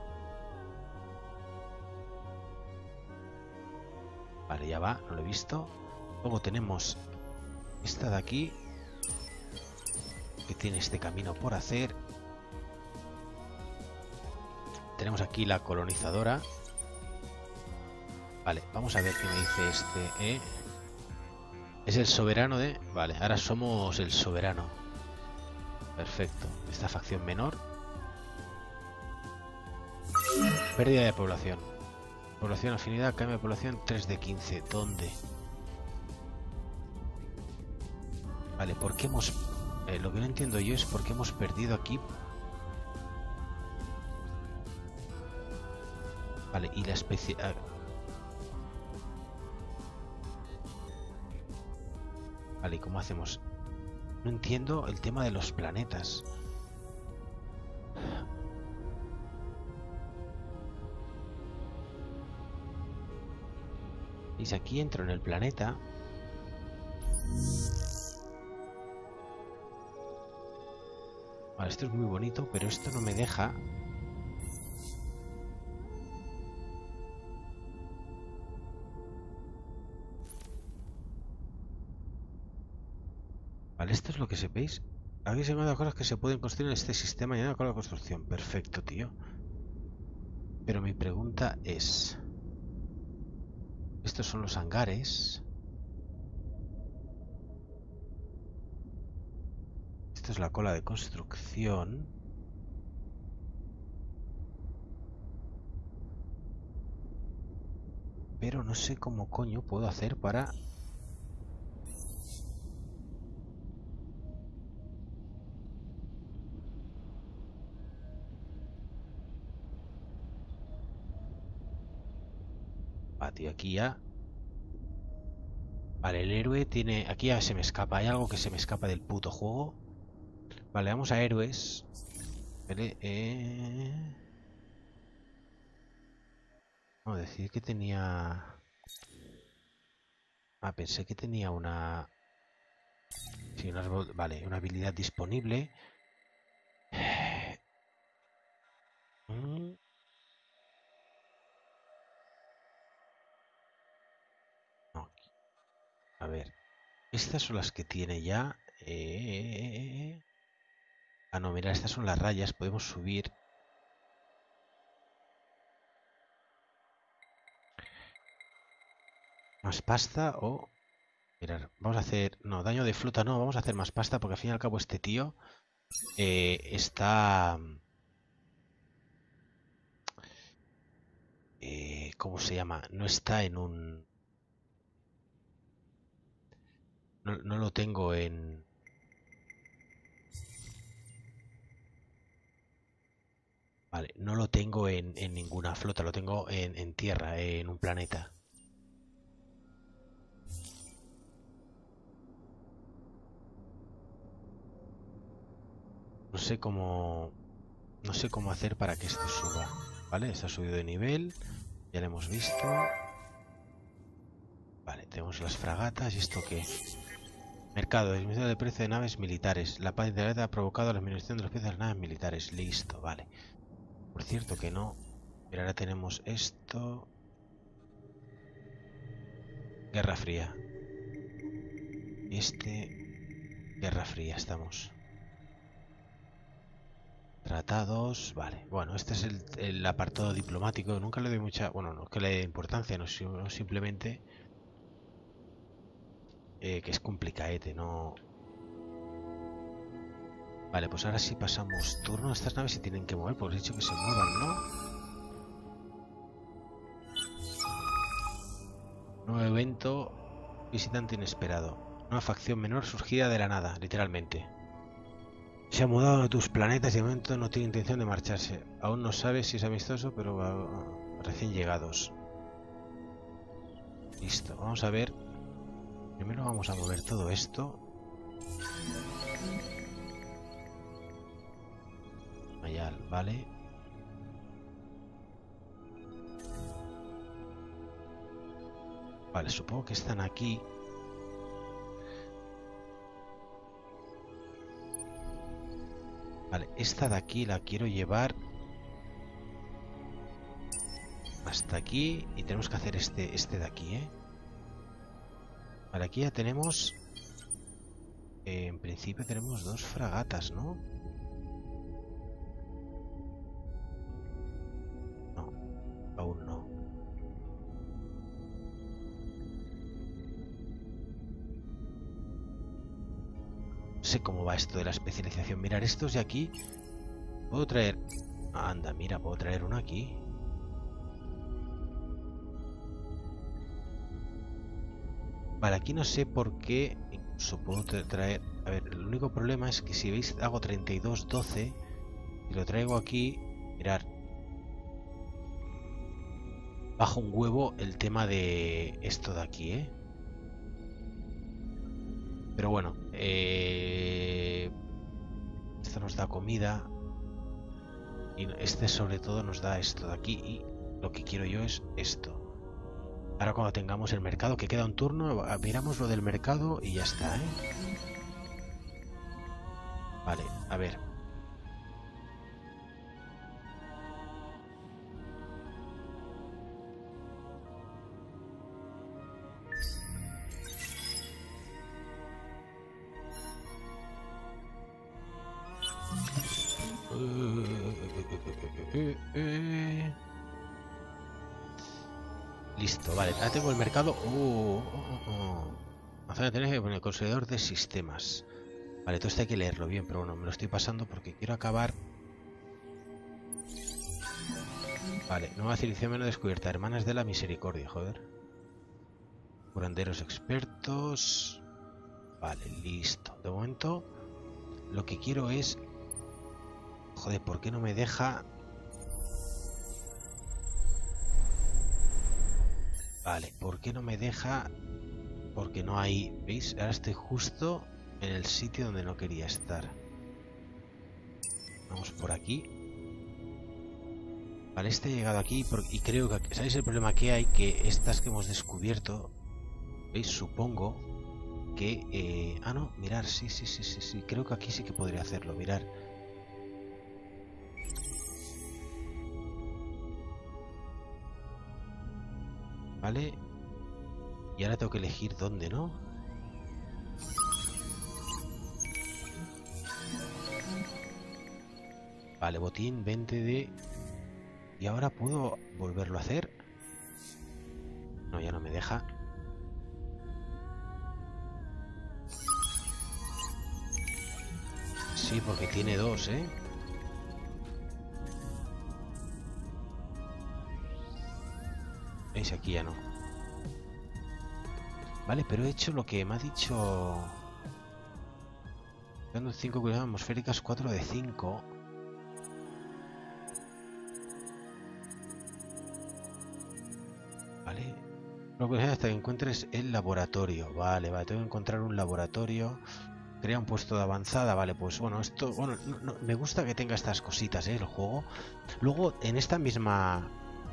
Vale, ya va, no lo he visto. Luego tenemos esta de aquí, que tiene este camino por hacer. Tenemos aquí la colonizadora. Vale, vamos a ver qué me dice este, Es el soberano de... Vale, ahora somos el soberano. Perfecto. Esta facción menor. Pérdida de población. Población afinidad, cambio de población 3 de 15. ¿Dónde? Vale, ¿por qué hemos... lo que no entiendo yo es por qué hemos perdido aquí. Vale, y la especie... Vale, ¿y cómo hacemos? No entiendo el tema de los planetas. Y si aquí entro en el planeta... Vale, esto es muy bonito, pero esto no me deja. Vale, esto es lo que sepáis. Habéis llamado cosas que se pueden construir en este sistema y con la construcción. Perfecto, tío. Pero mi pregunta es... Estos son los hangares. Esta es la cola de construcción. Pero no sé cómo coño puedo hacer para... Tío, aquí ya... Vale, el héroe tiene... Aquí ya se me escapa. Hay algo que se me escapa del puto juego. Vale, vamos a héroes. Vale, Vamos a decir que tenía... pensé que tenía una... Sí, vale, una habilidad disponible. No. A ver. Estas son las que tiene ya. Ah, no, mira, estas son las rayas. Podemos subir. Más pasta o... Mirad, vamos a hacer... No, daño de flota no. Vamos a hacer más pasta porque al fin y al cabo este tío está... ¿cómo se llama? No está en un... No lo tengo en... Vale, no lo tengo en ninguna flota, lo tengo en tierra, en un planeta. No sé cómo hacer para que esto suba. Vale, está subido de nivel. Ya lo hemos visto. Vale, tenemos las fragatas. ¿Y esto qué? Mercado, disminución de precio de naves militares. La paz internet ha provocado la disminución de los precios de las naves militares. Listo, vale. Por cierto que no. Pero ahora tenemos esto. Guerra Fría. Guerra Fría estamos. Tratados, vale. Bueno, este es el apartado diplomático. Nunca le doy mucha... Bueno, no que le dé importancia, no simplemente... que es complicaete, no... Vale, pues ahora sí pasamos turno. Estas naves se tienen que mover, porque he dicho que se muevan, ¿no? Nuevo evento. Visitante inesperado. Nueva facción menor surgida de la nada, literalmente. Se ha mudado a tus planetas y de momento no tiene intención de marcharse. Aún no sabes si es amistoso, pero recién llegados. Listo, vamos a ver. Primero vamos a mover todo esto. Mayal, vale. Vale, supongo que están aquí. Vale, esta de aquí la quiero llevar hasta aquí y tenemos que hacer este de aquí, ¿eh? Vale, aquí ya tenemos... en principio tenemos 2 fragatas, ¿no? No, aún no. No sé cómo va esto de la especialización. Mirar, estos de aquí... Puedo traer... Anda, mira, puedo traer uno aquí. Vale, aquí no sé por qué. Incluso puedo traer... A ver, el único problema es que si veis hago 32-12 y lo traigo aquí... Mirar. Bajo un huevo el tema de esto de aquí, ¿eh? Pero bueno, esto nos da comida y este sobre todo nos da esto de aquí y lo que quiero yo es esto. Ahora cuando tengamos el mercado, que queda un turno, miramos lo del mercado y ya está, ¿eh? Vale, a ver. Listo, vale, ahora tengo el mercado. Tener que poner considerador de sistemas. Vale, todo esto hay que leerlo bien, pero bueno, me lo estoy pasando porque quiero acabar. Vale, nueva civilización menos descubierta. Hermanas de la misericordia, joder. Curanderos expertos. Vale, listo. De momento, lo que quiero es... Joder, ¿por qué no me deja...? Vale, ¿por qué no me deja? Porque no hay... ¿Veis? Ahora estoy justo en el sitio donde no quería estar. Vamos por aquí. Vale, este he llegado aquí y creo que... ¿Sabéis el problema que hay? Que estas que hemos descubierto... ¿Veis? Supongo que... Ah, no, mirar, sí. Creo que aquí sí que podría hacerlo, mirar. Vale. Y ahora tengo que elegir dónde, ¿no? Vale, botín 20 de... ¿Y ahora puedo volverlo a hacer? No, ya no me deja. Sí, porque tiene dos, ¿eh? ¿Veis? Aquí ya no. Vale, pero he hecho lo que me ha dicho... Dando 5 cualidades atmosféricas, 4 de 5. Vale. Lo que hasta que encuentres el laboratorio. Vale, tengo que encontrar un laboratorio. Crea un puesto de avanzada. Vale, pues bueno, esto... Bueno, me gusta que tenga estas cositas, el juego. Luego, en esta misma...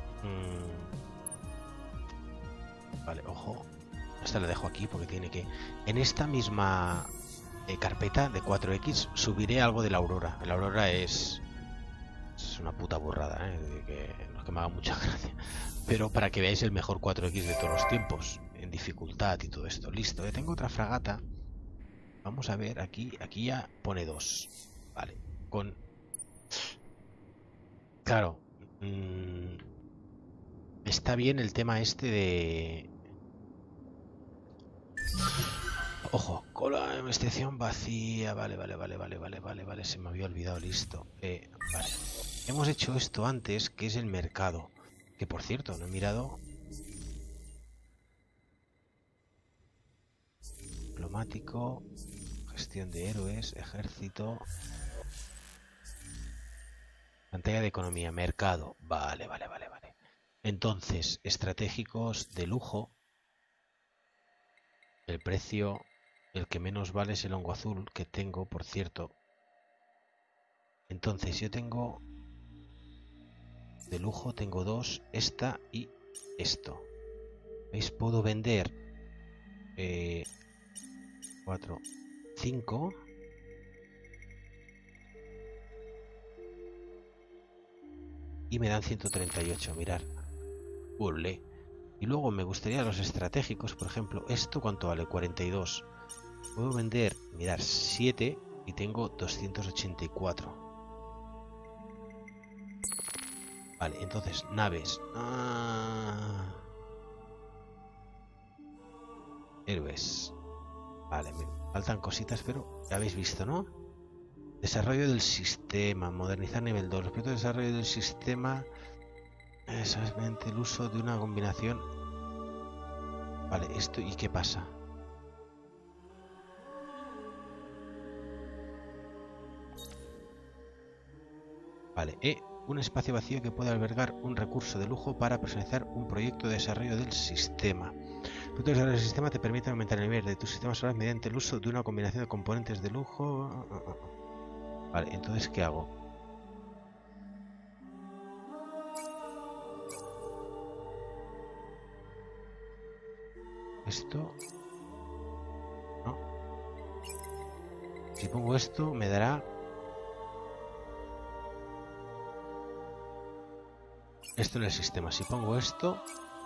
Vale, ojo. Esta la dejo aquí porque tiene que... En esta misma carpeta de 4X subiré algo de la Aurora. La Aurora es una puta burrada, no es que me haga mucha gracia. Pero para que veáis el mejor 4X de todos los tiempos. En dificultad y todo esto. Listo, tengo otra fragata. Vamos a ver, aquí ya pone 2. Vale, con... Claro. Está bien el tema este de... Ojo, con la investigación vacía. Vale. Se me había olvidado, listo. Vale. Hemos hecho esto antes, que es el mercado. Que por cierto, no he mirado. Diplomático. Gestión de héroes. Ejército. Pantalla de economía. Mercado. Vale. Entonces, estratégicos de lujo. El precio... El que menos vale es el hongo azul, que tengo, por cierto. Entonces yo tengo... De lujo tengo 2, esta y esto. ¿Veis? Puedo vender 4, 5. Y me dan 138, mirad. Ule. Y luego me gustaría los estratégicos, por ejemplo, esto ¿cuánto vale? 42. Puedo vender, mirar, 7 y tengo 284. Vale, entonces, naves. Héroes. Vale, me faltan cositas, pero ya habéis visto, ¿no? Desarrollo del sistema. Modernizar nivel 2. Respecto al desarrollo del sistema, exactamente el uso de una combinación. Vale, esto, ¿y qué pasa? Vale, un espacio vacío que puede albergar un recurso de lujo para personalizar un proyecto de desarrollo del sistema. El proyecto de desarrollo del sistema te permite aumentar el nivel de tu sistema solar mediante el uso de una combinación de componentes de lujo. Vale, entonces, ¿qué hago? Esto... No. Si pongo esto, me dará... Esto en el sistema. Si pongo esto...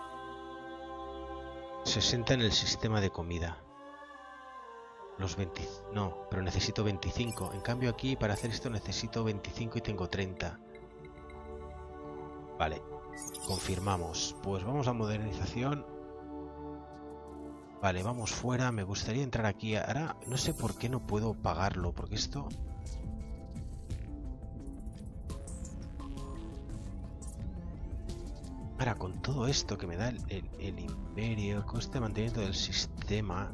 60 en el sistema de comida. Los 20... No, pero necesito 25. En cambio aquí, para hacer esto, necesito 25 y tengo 30. Vale. Confirmamos. Pues vamos a modernización. Vale, vamos fuera. Me gustaría entrar aquí. Ahora, no sé por qué no puedo pagarlo, porque esto... Ahora, con todo esto que me da el imperio, el coste de mantenimiento del sistema...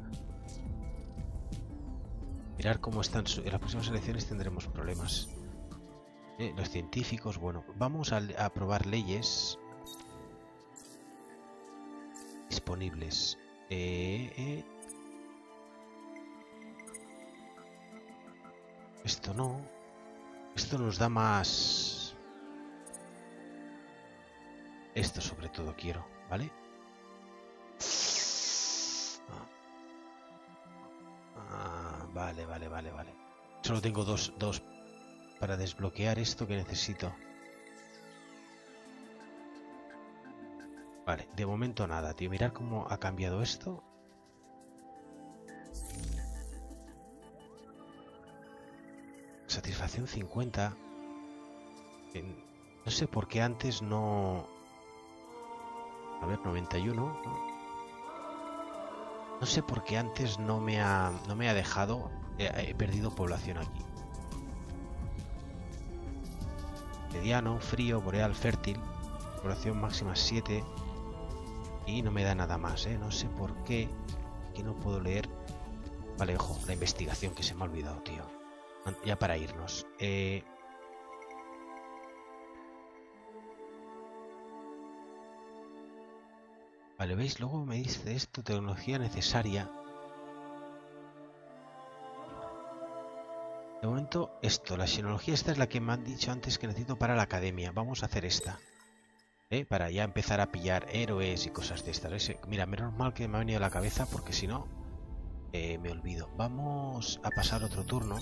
Mirar cómo están... En las próximas elecciones tendremos problemas. Los científicos, bueno, vamos a probar leyes disponibles. Esto no. Esto nos da más... Esto sobre todo quiero, ¿vale? Vale. Solo tengo dos para desbloquear esto que necesito. Vale, de momento nada, tío. Mirad cómo ha cambiado esto. Satisfacción 50. No sé por qué antes no... A ver, 91. No sé por qué antes no me ha dejado... He perdido población aquí. Mediano, frío, boreal, fértil. Población máxima 7. Y no me da nada más, ¿eh? No sé por qué. Aquí no puedo leer. Vale, ojo, la investigación que se me ha olvidado, tío. Ya para irnos. Vale, ¿veis? Luego me dice esto, tecnología necesaria. De momento, esto, la xenología, esta es la que me han dicho antes que necesito para la academia. Vamos a hacer esta. Para ya empezar a pillar héroes y cosas de estas. Mira, menos mal que me ha venido a la cabeza porque si no, me olvido. Vamos a pasar otro turno.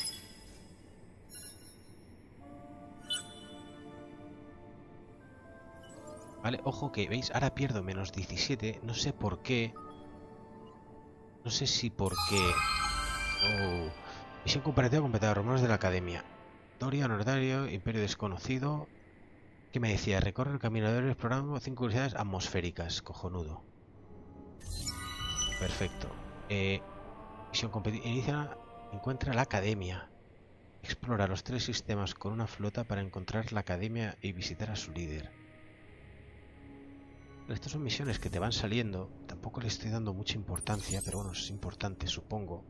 Vale, ojo que, ¿veis? Ahora pierdo menos 17. No sé por qué. No sé si por qué. Oh. Misión comparativa completada. Romanos de la Academia. Historia, honorario, Imperio desconocido. ¿Qué me decía? Recorre el caminador explorando 5 curiosidades atmosféricas. Cojonudo. Perfecto. Misión competitiva. Inicia. Encuentra la Academia. Explora los 3 sistemas con una flota para encontrar la Academia y visitar a su líder. Estas son misiones que te van saliendo. Tampoco le estoy dando mucha importancia, pero bueno, es importante, supongo.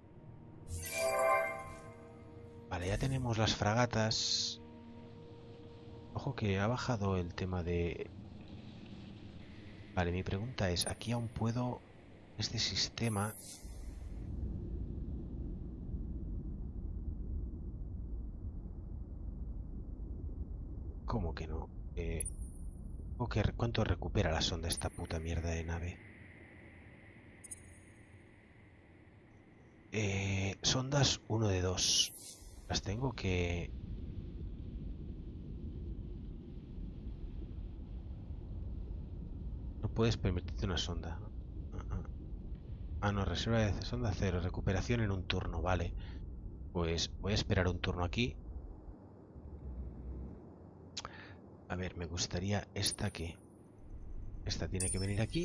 Vale, ya tenemos las fragatas. Ojo que ha bajado el tema de... Vale, mi pregunta es, ¿aquí aún puedo este sistema? ¿Cómo que no? ¿Cuánto recupera la sonda esta puta mierda de nave? Sondas 1 de 2. Las tengo que... No puedes permitirte una sonda. No, reserva de sonda 0. Recuperación en un turno, vale. Pues voy a esperar un turno aquí. A ver, me gustaría esta que... Esta tiene que venir aquí.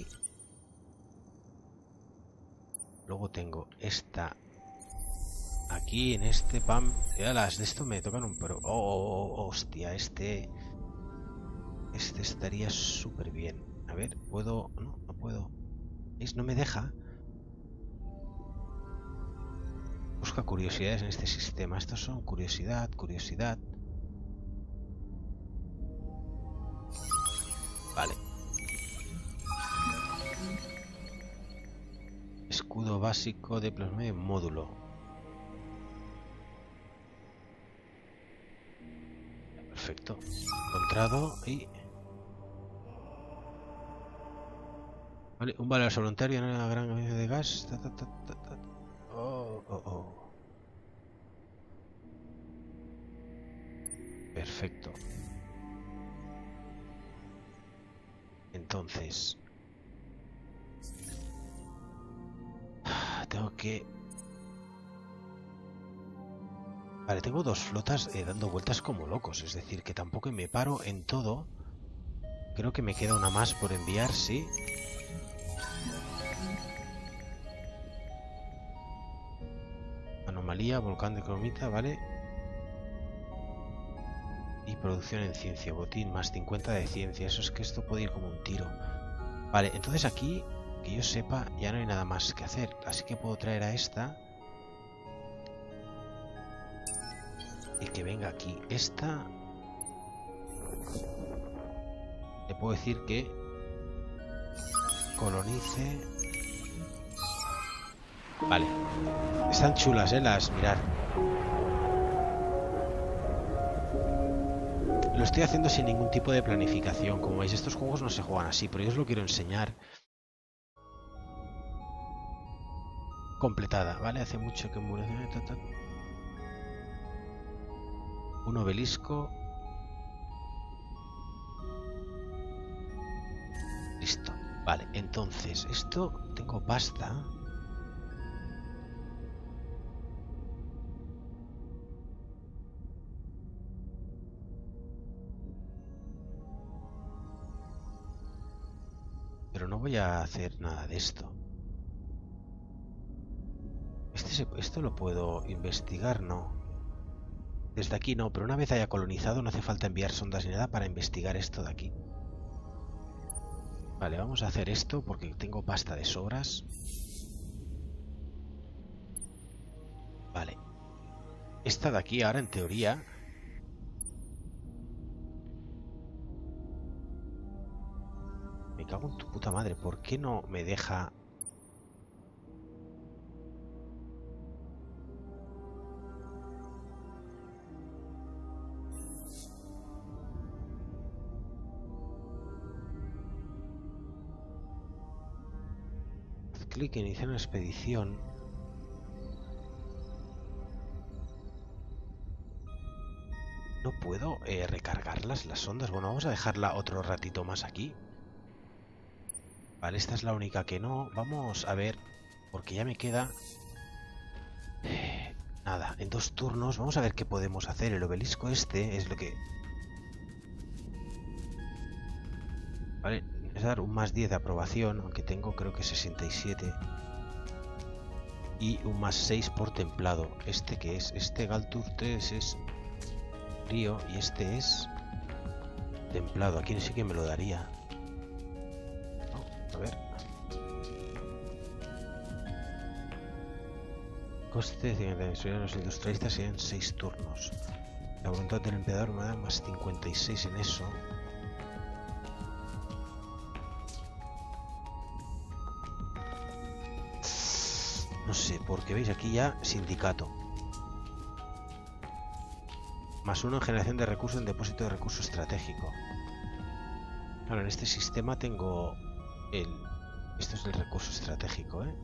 Luego tengo esta aquí en este pam. Ya las de esto me tocan un pro. Hostia, este estaría súper bien. A ver, ¿puedo? No puedo. ¿Veis? No me deja. Busca curiosidades en este sistema. Estos son curiosidad. Vale. Escudo básico de plasma y módulo. Perfecto. Encontrado y... Vale, un valor voluntario en una gran cantidad de gas. Oh, oh, oh. Perfecto. Entonces... tengo que... Vale, tengo dos flotas dando vueltas como locos. Es decir, que tampoco me paro en todo. Creo que me queda una más por enviar, sí. Anomalía, volcán de cromita, vale. Y producción en ciencia, botín más 50 de ciencia. Eso es que esto puede ir como un tiro. Vale, entonces aquí, que yo sepa, ya no hay nada más que hacer. Así que puedo traer a esta. Y que venga aquí. Esta... le puedo decir que colonice. Vale. Están chulas, las, mirad. Lo estoy haciendo sin ningún tipo de planificación. Como veis, estos juegos no se juegan así, pero yo os lo quiero enseñar. Completada, ¿vale? Hace mucho que murió. Un obelisco. Listo. Vale, entonces, esto tengo pasta. Pero no voy a hacer nada de esto. Esto lo puedo investigar, ¿no? Desde aquí no, pero una vez haya colonizado no hace falta enviar sondas ni nada para investigar esto de aquí. Vale, vamos a hacer esto porque tengo pasta de sobras. Vale. Esta de aquí ahora en teoría... me cago en tu puta madre, ¿por qué no me deja...? Haz clic en iniciar una expedición. No puedo recargarlas, las sondas. Bueno, vamos a dejarla otro ratito más aquí. Vale, esta es la única que no. Vamos a ver, porque ya me queda... nada, en 2 turnos. Vamos a ver qué podemos hacer. El obelisco este es lo que... Vale, es dar un más 10 de aprobación, aunque tengo creo que 67. Y un más 6 por templado. ¿Este qué es? Este Galturtes es frío y este es templado. Aquí sí que me lo daría. A ver. Coste de los industrialistas serían 6 turnos. La voluntad del emperador me da más 56 en eso. No sé, porque veis aquí ya sindicato. Más 1 en generación de recursos en depósito de recurso estratégico. Claro, en este sistema tengo el... esto es el recurso estratégico, ¿eh?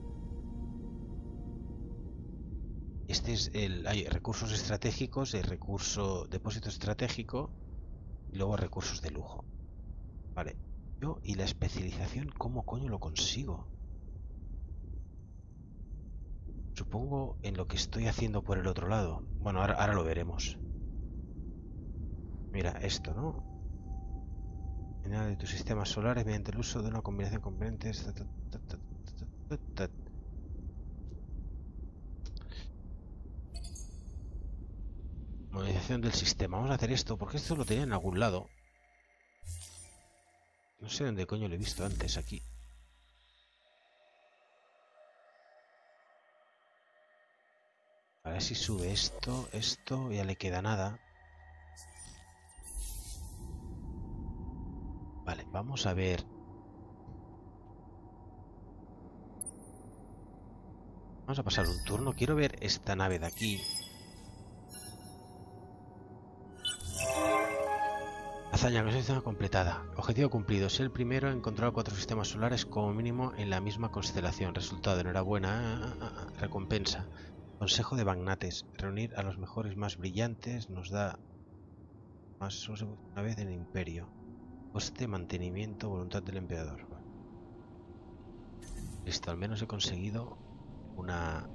Este es el... hay recursos estratégicos, el recurso depósito estratégico y luego recursos de lujo. Vale. Yo y la especialización, ¿cómo coño lo consigo? Supongo en lo que estoy haciendo por el otro lado. Bueno, ahora lo veremos. Mira, esto, ¿no? General de tus sistemas solares mediante el uso de una combinación de componentes. Modernización del sistema. Vamos a hacer esto porque esto lo tenía en algún lado. No sé dónde coño lo he visto antes aquí. A ver si sube esto, ya le queda nada. Vale, vamos a ver. Vamos a pasar un turno. Quiero ver esta nave de aquí. Hazaña, con sistema completada. Objetivo cumplido. Ser el primero en encontrar 4 sistemas solares como mínimo en la misma constelación. Resultado, enhorabuena. Recompensa. Consejo de magnates. Reunir a los mejores más brillantes nos da más una vez en el imperio. Coste, mantenimiento, voluntad del emperador. Vale. Listo, al menos he conseguido una...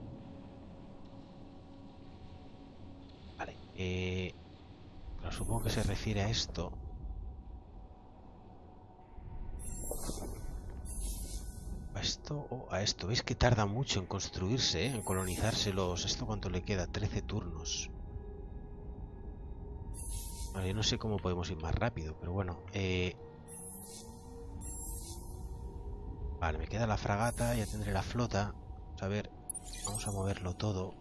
Vale. Pero supongo que se refiere a esto. ¿A esto o a esto? ¿Veis que tarda mucho en construirse, en colonizárselos? ¿Esto cuánto le queda? 13 turnos. Vale, yo no sé cómo podemos ir más rápido, pero bueno. Vale, me queda la fragata, ya tendré la flota. A ver, vamos a moverlo todo.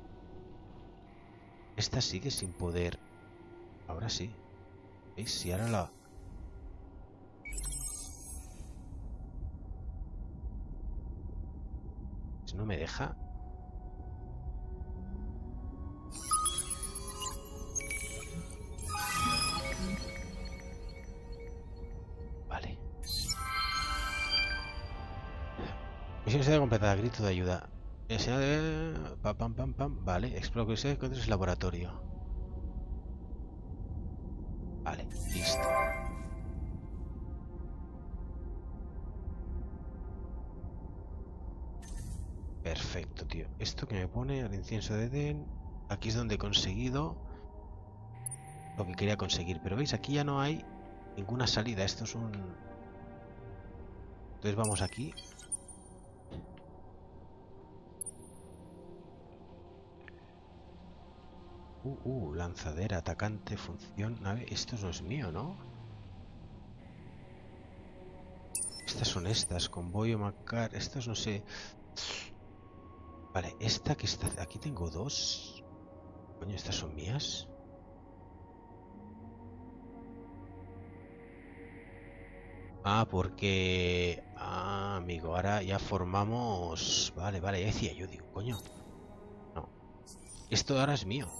Esta sigue sin poder. Ahora sí. ¿Veis? Si ahora la... Si no me deja... Vale. Misión se ha completada. Grito de ayuda. Pam, pam, pam, pam. Vale. Exploro curiosidad contra ese laboratorio. Vale, listo. Perfecto, tío. Esto que me pone al incienso de Edén. Aquí es donde he conseguido lo que quería conseguir. Pero veis, aquí ya no hay ninguna salida. Esto es un... Entonces vamos aquí. Lanzadera, atacante, función, nave. Esto no es mío, ¿no? Estas son estas, convoyo, Macar. Estas no sé. Vale, esta que está... Aquí tengo dos. Coño, ¿estas son mías? Ah, porque... Ah, amigo, ahora ya formamos... Vale, vale, ya decía yo, digo, coño. No. Esto ahora es mío.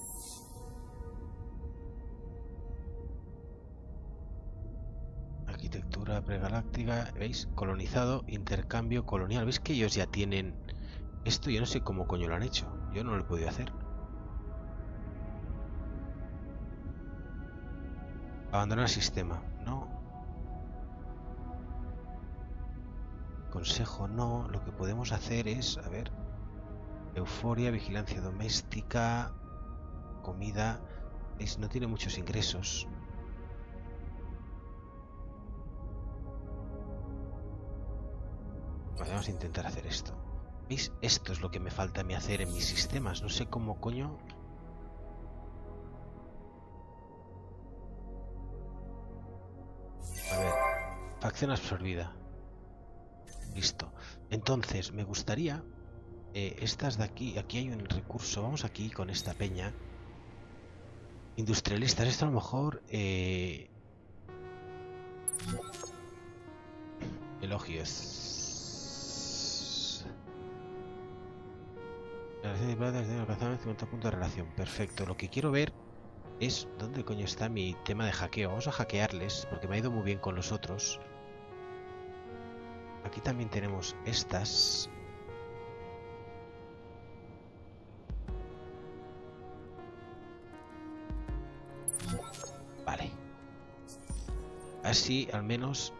Arquitectura pregaláctica, ¿veis? Colonizado, intercambio colonial. ¿Veis que ellos ya tienen... Esto yo no sé cómo coño lo han hecho. Yo no lo he podido hacer. Abandonar el sistema. No. Consejo no. Lo que podemos hacer es... A ver... Euforia, vigilancia doméstica... Comida... ¿Veis? No tiene muchos ingresos. Vale, vamos a intentar hacer esto. ¿Veis? Esto es lo que me falta a mí hacer en mis sistemas. No sé cómo coño... A ver. Facción absorbida. Listo. Entonces, me gustaría... estas de aquí... Aquí hay un recurso. Vamos aquí con esta peña. Industrialistas. Esto a lo mejor... Elogios. La relación de plata tiene alcanzado 50 puntos de relación. Perfecto. Lo que quiero ver es dónde coño está mi tema de hackeo. Vamos a hackearles porque me ha ido muy bien con los otros. Aquí también tenemos estas. Vale. Así al menos...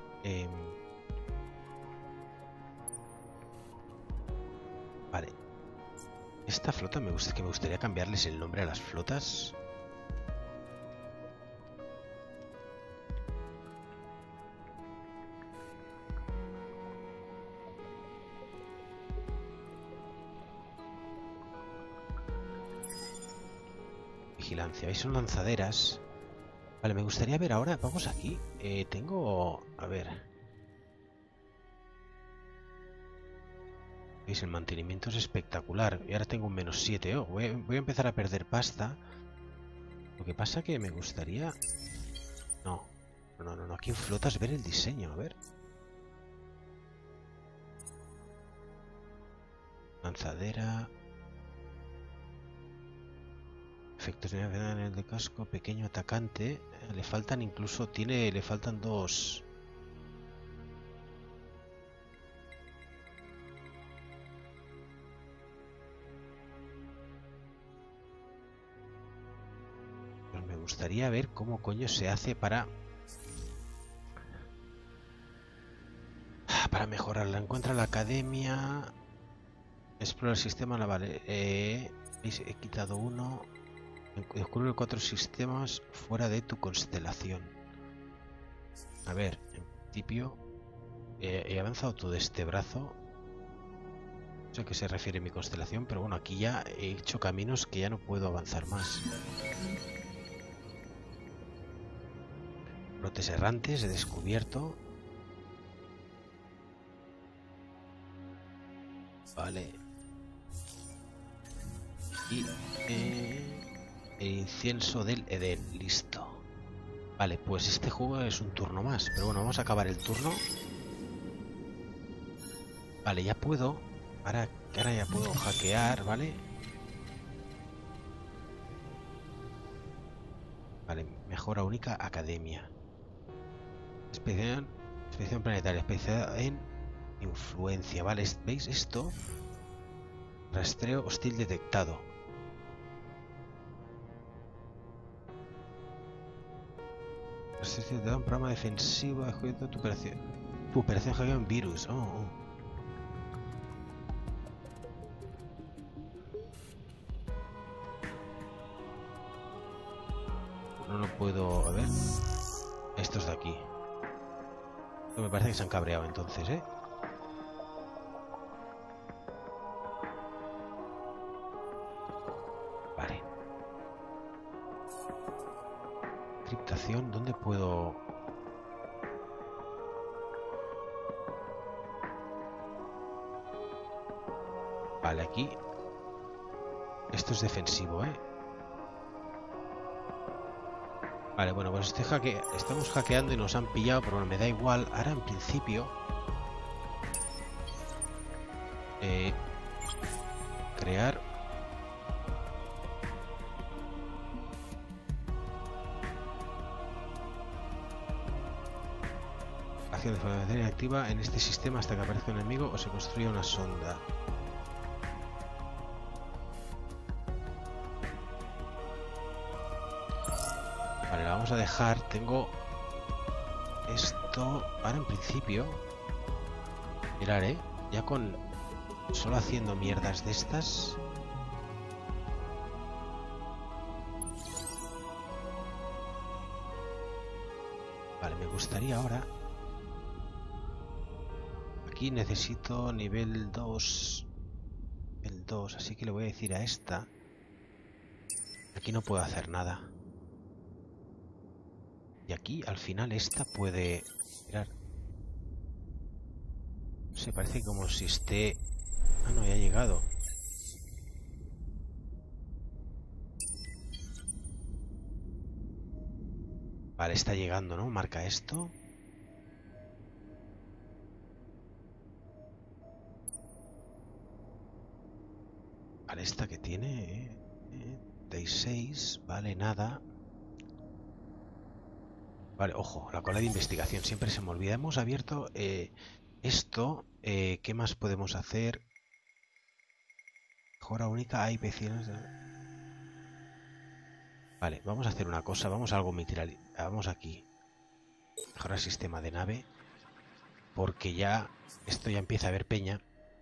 Vale. Esta flota me gustaría cambiarles el nombre a las flotas. Vigilancia. ¿Veis? Son lanzaderas. Vale, me gustaría ver ahora... Vamos aquí. Tengo... A ver... ¿Veis? El mantenimiento es espectacular. Y ahora tengo un -7. Oh, voy a empezar a perder pasta. Lo que pasa que me gustaría... No. No. Aquí en flotas ver el diseño. A ver. Lanzadera. Efectos en el de casco, pequeño atacante. Le faltan incluso, le faltan dos. Pues me gustaría ver cómo coño se hace para mejorarla. Encuentra la academia. Explora el sistema naval. He quitado uno. Descubre 4 sistemas fuera de tu constelación. A ver, en principio he avanzado todo este brazo. No sé a qué se refiere mi constelación, pero bueno, aquí ya he hecho caminos que ya no puedo avanzar más. Brotes errantes he descubierto. Vale. Y el incienso del Edén, listo. Vale, pues este juego es un turno más. Pero bueno, vamos a acabar el turno. Vale, ya puedo. Ahora ya puedo hackear, ¿vale? Vale, mejora única academia. Inspección planetaria, especial en influencia, ¿vale? ¿Veis esto? Rastreo hostil detectado. Te da un programa defensivo de tu operación. Tu operación hackea un virus. No lo puedo... A ver. Estos de aquí. Me parece que se han cabreado entonces, ¿eh? Vale. Encriptación, ¿dónde puedo...? Vale, aquí. Esto es defensivo, ¿eh? Vale, bueno, pues estamos hackeando y nos han pillado, pero bueno, me da igual. Ahora en principio... crear... Acción de formación activa en este sistema hasta que aparezca un enemigo o se construya una sonda. Vale, la vamos a dejar. Tengo esto. Ahora en principio... Mirar, ya con... Solo haciendo mierdas de estas... Vale, me gustaría ahora... Aquí necesito nivel 2. El 2, así que le voy a decir a esta... Aquí no puedo hacer nada. Y aquí, al final, esta puede... Mirar. No sé, parece como si esté... Ah, no, ya ha llegado. Vale, está llegando, ¿no? Marca esto. Vale, esta que tiene... Day 6, vale, nada. Vale, ojo, la cola de investigación, siempre se me olvida. Hemos abierto esto. ¿Qué más podemos hacer? Mejora única, hay vecinos. Vale, vamos a hacer una cosa, vamos a algo material. Vamos aquí. Mejorar sistema de nave. Porque ya, esto ya empieza a haber peña.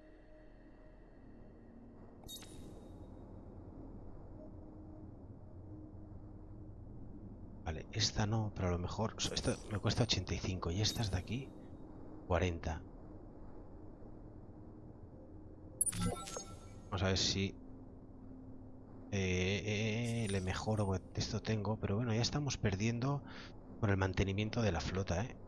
Vale, esta no, pero a lo mejor... Esto me cuesta 85 y estas de aquí 40. Vamos a ver si... le mejoro esto tengo, pero bueno, ya estamos perdiendo por el mantenimiento de la flota, ¿eh?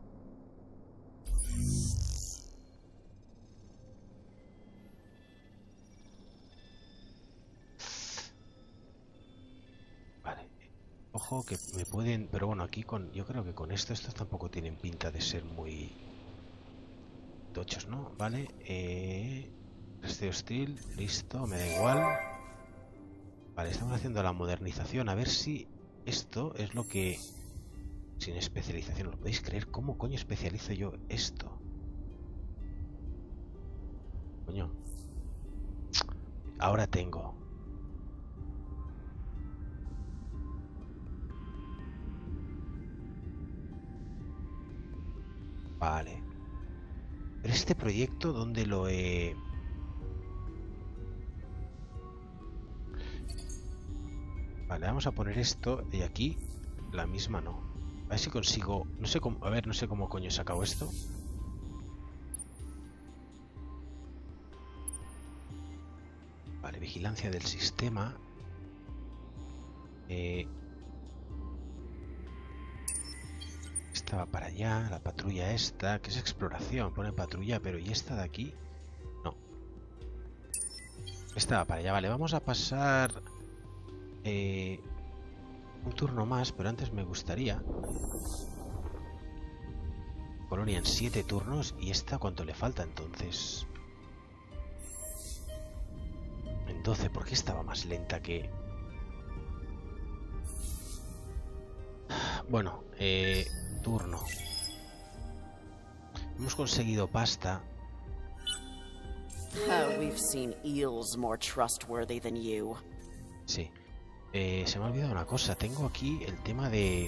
Vale. Ojo que me pueden... Pero bueno, aquí con... Yo creo que con estos tampoco tienen pinta de ser muy... tochos, ¿no? Vale. Este hostil, listo, me da igual. Vale, estamos haciendo la modernización. A ver si esto es lo que... Sin especialización, ¿lo podéis creer? ¿Cómo coño especializo yo esto? Coño. Ahora tengo. Vale. Pero este proyecto, ¿dónde lo he...? Vale, vamos a poner esto y aquí la misma no. A ver si consigo... No sé cómo... A ver, no sé cómo coño he sacado esto. Vale, vigilancia del sistema. Esta va para allá, la patrulla esta, que es exploración, pone patrulla, pero ¿y esta de aquí? No. Esta va para allá, vale, vamos a pasar un turno más, pero antes me gustaría... Colonia en 7 turnos, ¿y esta cuánto le falta entonces? En 12, ¿por qué estaba más lenta que...? Bueno, turno. Hemos conseguido pasta. Oh, we've seen eels more trustworthy than you. Sí. Se me ha olvidado una cosa. Tengo aquí el tema de...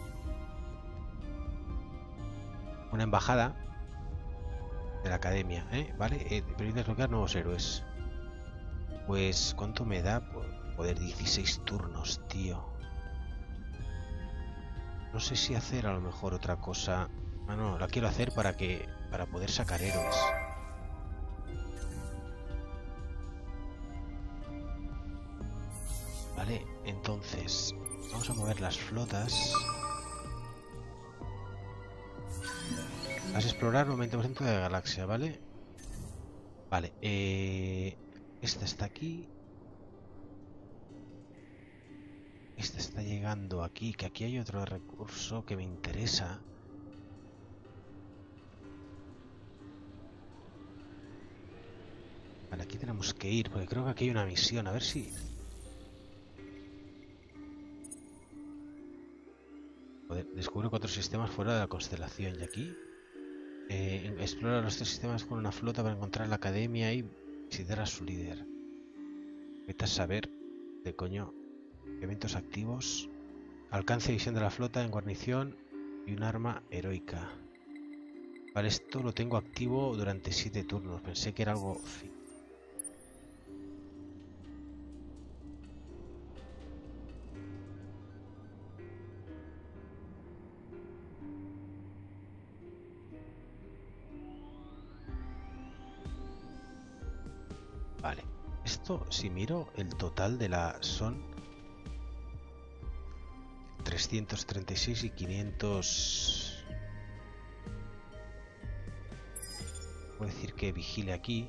Una embajada de la academia, ¿vale? Permite desbloquear nuevos héroes. Pues, ¿cuánto me da? Poder 16 turnos, tío. No sé si hacer a lo mejor otra cosa. Ah, no, la quiero hacer para poder sacar héroes. Vale, entonces vamos a mover las flotas. Vas a explorar 90% de la galaxia, ¿vale? Vale, esta está aquí. Esta está llegando aquí, que aquí hay otro recurso que me interesa. Vale, aquí tenemos que ir, porque creo que aquí hay una misión, a ver si... Joder, descubre 4 sistemas fuera de la constelación, y aquí... explora los 3 sistemas con una flota para encontrar la academia y visitar a su líder. Vete a saber de coño. Eventos activos. Alcance y visión de la flota en guarnición y un arma heroica. Vale, esto lo tengo activo durante 7 turnos. Pensé que era algo... Vale. Esto, si miro el total de la... son 336 y 500... Puedo decir que vigile aquí.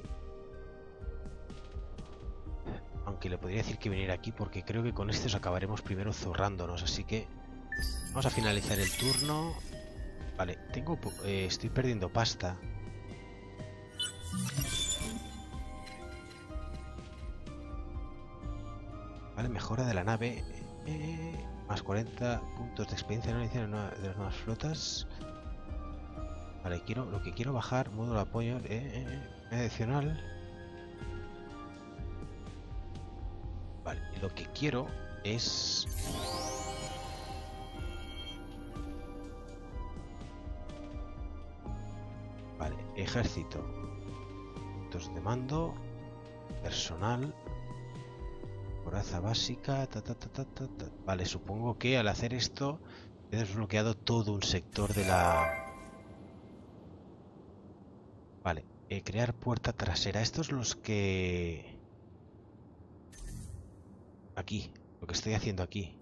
Aunque le podría decir que viniera aquí porque creo que con estos acabaremos primero zurrándonos. Así que vamos a finalizar el turno. Vale, tengo... estoy perdiendo pasta. Vale, mejora de la nave. Más 40 puntos de experiencia de las nuevas flotas. Vale, lo que quiero bajar, módulo de apoyo adicional. Vale, y lo que quiero es... Vale, ejército. Puntos de mando. Personal. Coraza básica. Vale, supongo que al hacer esto he desbloqueado todo un sector de la... Vale, crear puerta trasera. Estos los que... Aquí, lo que estoy haciendo aquí.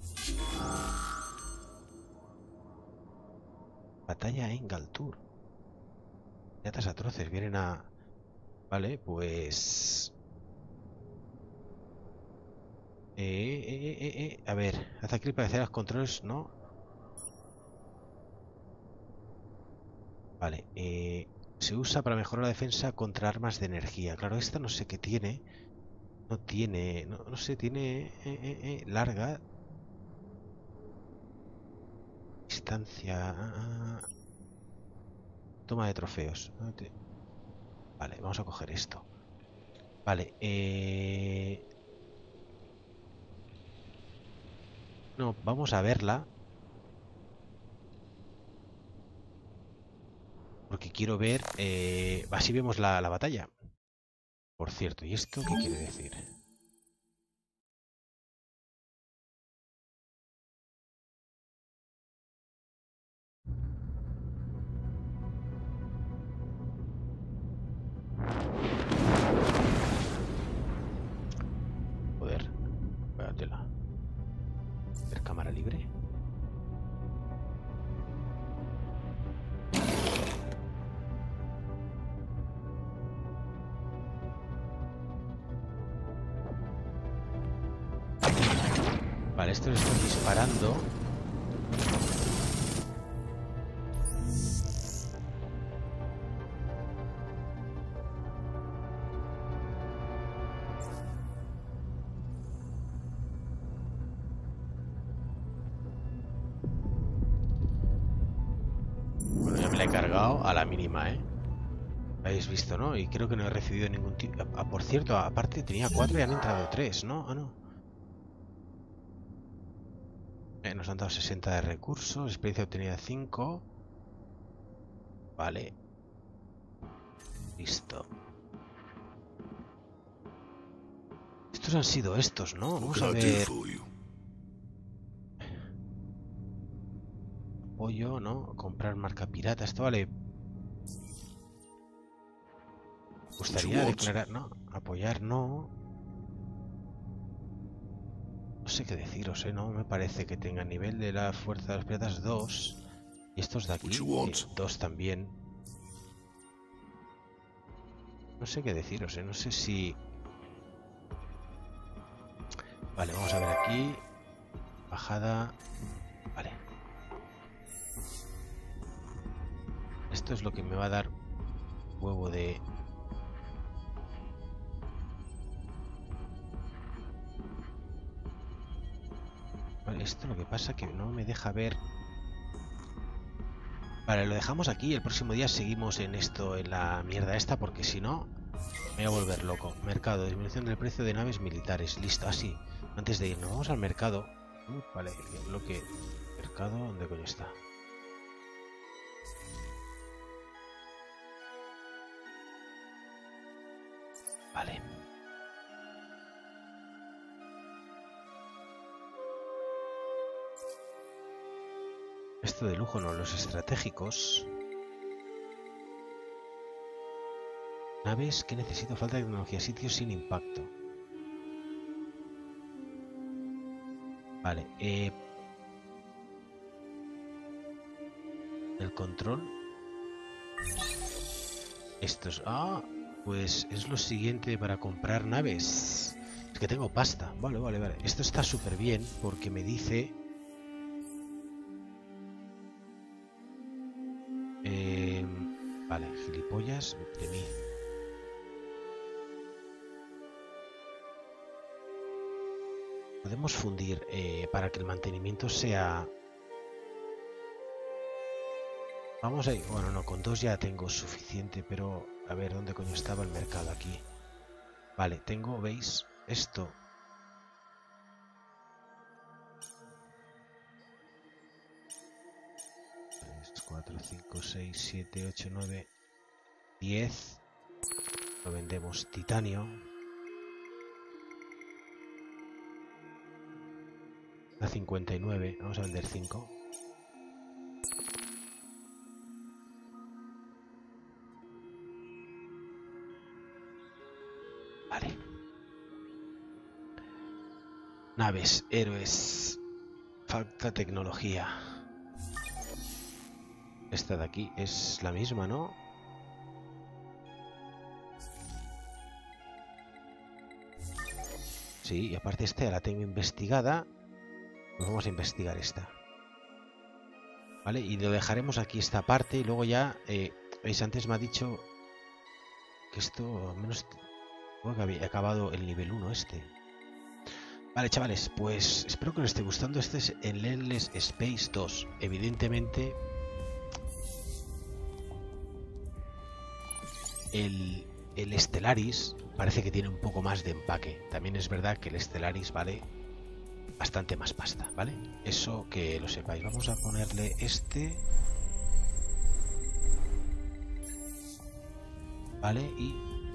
Batalla en Galtur. Yatas atroces vienen a... Vale, pues... A ver, haz clic para hacer los controles, ¿no? Vale, se usa para mejorar la defensa contra armas de energía. Claro, esta no sé qué tiene. No tiene... No sé, tiene... larga... distancia... Toma de trofeos. Vale, vamos a coger esto. Vale, no, vamos a verla. Porque quiero ver... así vemos la batalla. Por cierto, ¿y esto qué quiere decir? Joder, vaya tela. ¿Ver cámara libre? Vale, esto le estoy disparando. Bueno, ya me la he cargado a la mínima, ¿eh? Habéis visto, ¿no? Y creo que no he recibido ningún tipo... por cierto, aparte tenía 4 y han entrado 3, ¿no? Ah, no. Nos han dado 60 de recursos, experiencia obtenida 5. Vale. Listo. Estos han sido estos, ¿no? Vamos a ver... Apoyo, ¿no? Comprar marca pirata. Esto vale... Me gustaría declarar... No. Apoyar, no. No sé qué deciros, ¿eh? No me parece que tenga nivel de la fuerza de los piratas 2. Y estos de aquí, 2 también. No sé qué deciros, ¿eh? No sé si... Vale, vamos a ver aquí. Bajada. Vale. Esto es lo que me va a dar huevo de... Vale, esto lo que pasa que no me deja ver... Vale, lo dejamos aquí. El próximo día seguimos en esto, en la mierda esta, porque si no, me voy a volver loco. Mercado, disminución del precio de naves militares. Listo, así. Antes de irnos, vamos al mercado. Vale, el bloque... Mercado, ¿dónde coño está? Vale. Esto de lujo no, los estratégicos. Naves que necesito, falta de tecnología, sitios sin impacto. Vale, el control. Estos... Ah, pues es lo siguiente para comprar naves. Es que tengo pasta. Vale, vale, vale. Esto está súper bien porque me dice... Vale, gilipollas de mí. Podemos fundir para que el mantenimiento sea... Vamos a ir... Bueno, no, con 2 ya tengo suficiente, pero... A ver, ¿dónde coño estaba el mercado? Aquí. Vale, tengo, ¿veis? Esto. Tres, 4, 5, 6, 7, 8, 9, 10. Lo vendemos titanio. A 59. Vamos a vender 5. Vale. Naves, héroes. Falta tecnología. Esta de aquí es la misma, ¿no? Sí, y aparte esta ya la tengo investigada. Pues vamos a investigar esta. Vale, y lo dejaremos aquí esta parte y luego ya... veis, antes me ha dicho que esto al menos Creo que había acabado el nivel 1 este. Vale, chavales, pues espero que os esté gustando. Este es el Endless Space 2. Evidentemente, el Stellaris parece que tiene un poco más de empaque. También es verdad que el Stellaris vale bastante más pasta, ¿vale? Eso que lo sepáis. Vamos a ponerle este. Vale, y...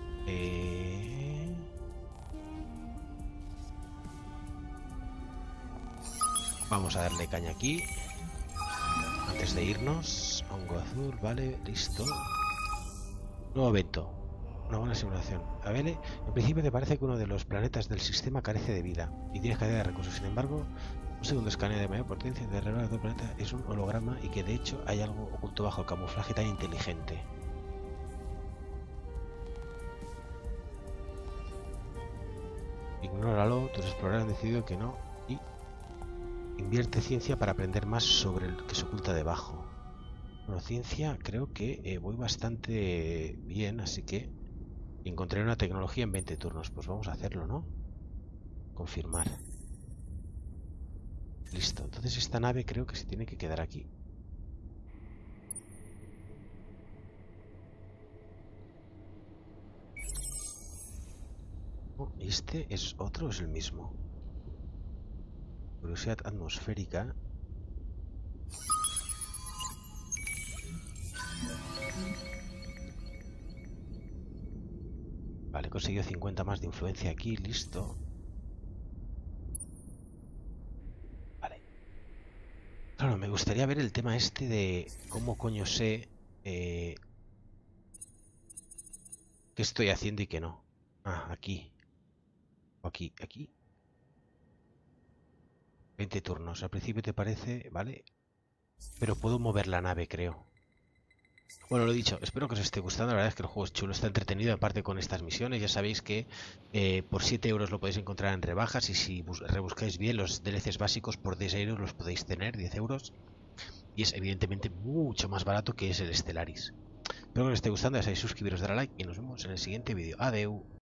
vamos a darle caña aquí. Antes de irnos. Hongo azul, vale, listo. Nuevo evento. Una buena simulación. A ver, en principio te parece que uno de los planetas del sistema carece de vida y tienes carencia de recursos. Sin embargo, un segundo escaneo de mayor potencia te revela que el planeta es un holograma y que de hecho hay algo oculto bajo el camuflaje tan inteligente. Ignóralo, tus exploradores han decidido que no y invierte ciencia para aprender más sobre el que se oculta debajo. Bueno, ciencia creo que voy bastante bien, así que encontraré una tecnología en 20 turnos. Pues vamos a hacerlo, ¿no? Confirmar. Listo, entonces esta nave creo que se tiene que quedar aquí. Oh, este es otro, es el mismo. Curiosidad atmosférica. Vale, he conseguido 50 más de influencia aquí, listo. Vale. Claro, me gustaría ver el tema este de cómo coño sé qué estoy haciendo y qué no. Ah, aquí. O aquí, aquí. 20 turnos. Al principio te parece, ¿vale? Pero puedo mover la nave, creo. Bueno, lo dicho, espero que os esté gustando. La verdad es que el juego es chulo, está entretenido, aparte con estas misiones. Ya sabéis que por 7 euros lo podéis encontrar en rebajas y si rebuscáis bien los DLCs básicos por 10 euros los podéis tener, 10 euros. Y es evidentemente mucho más barato que es el Stellaris. Espero que os esté gustando, ya sabéis, suscribiros, dar a like y nos vemos en el siguiente vídeo. Adeu.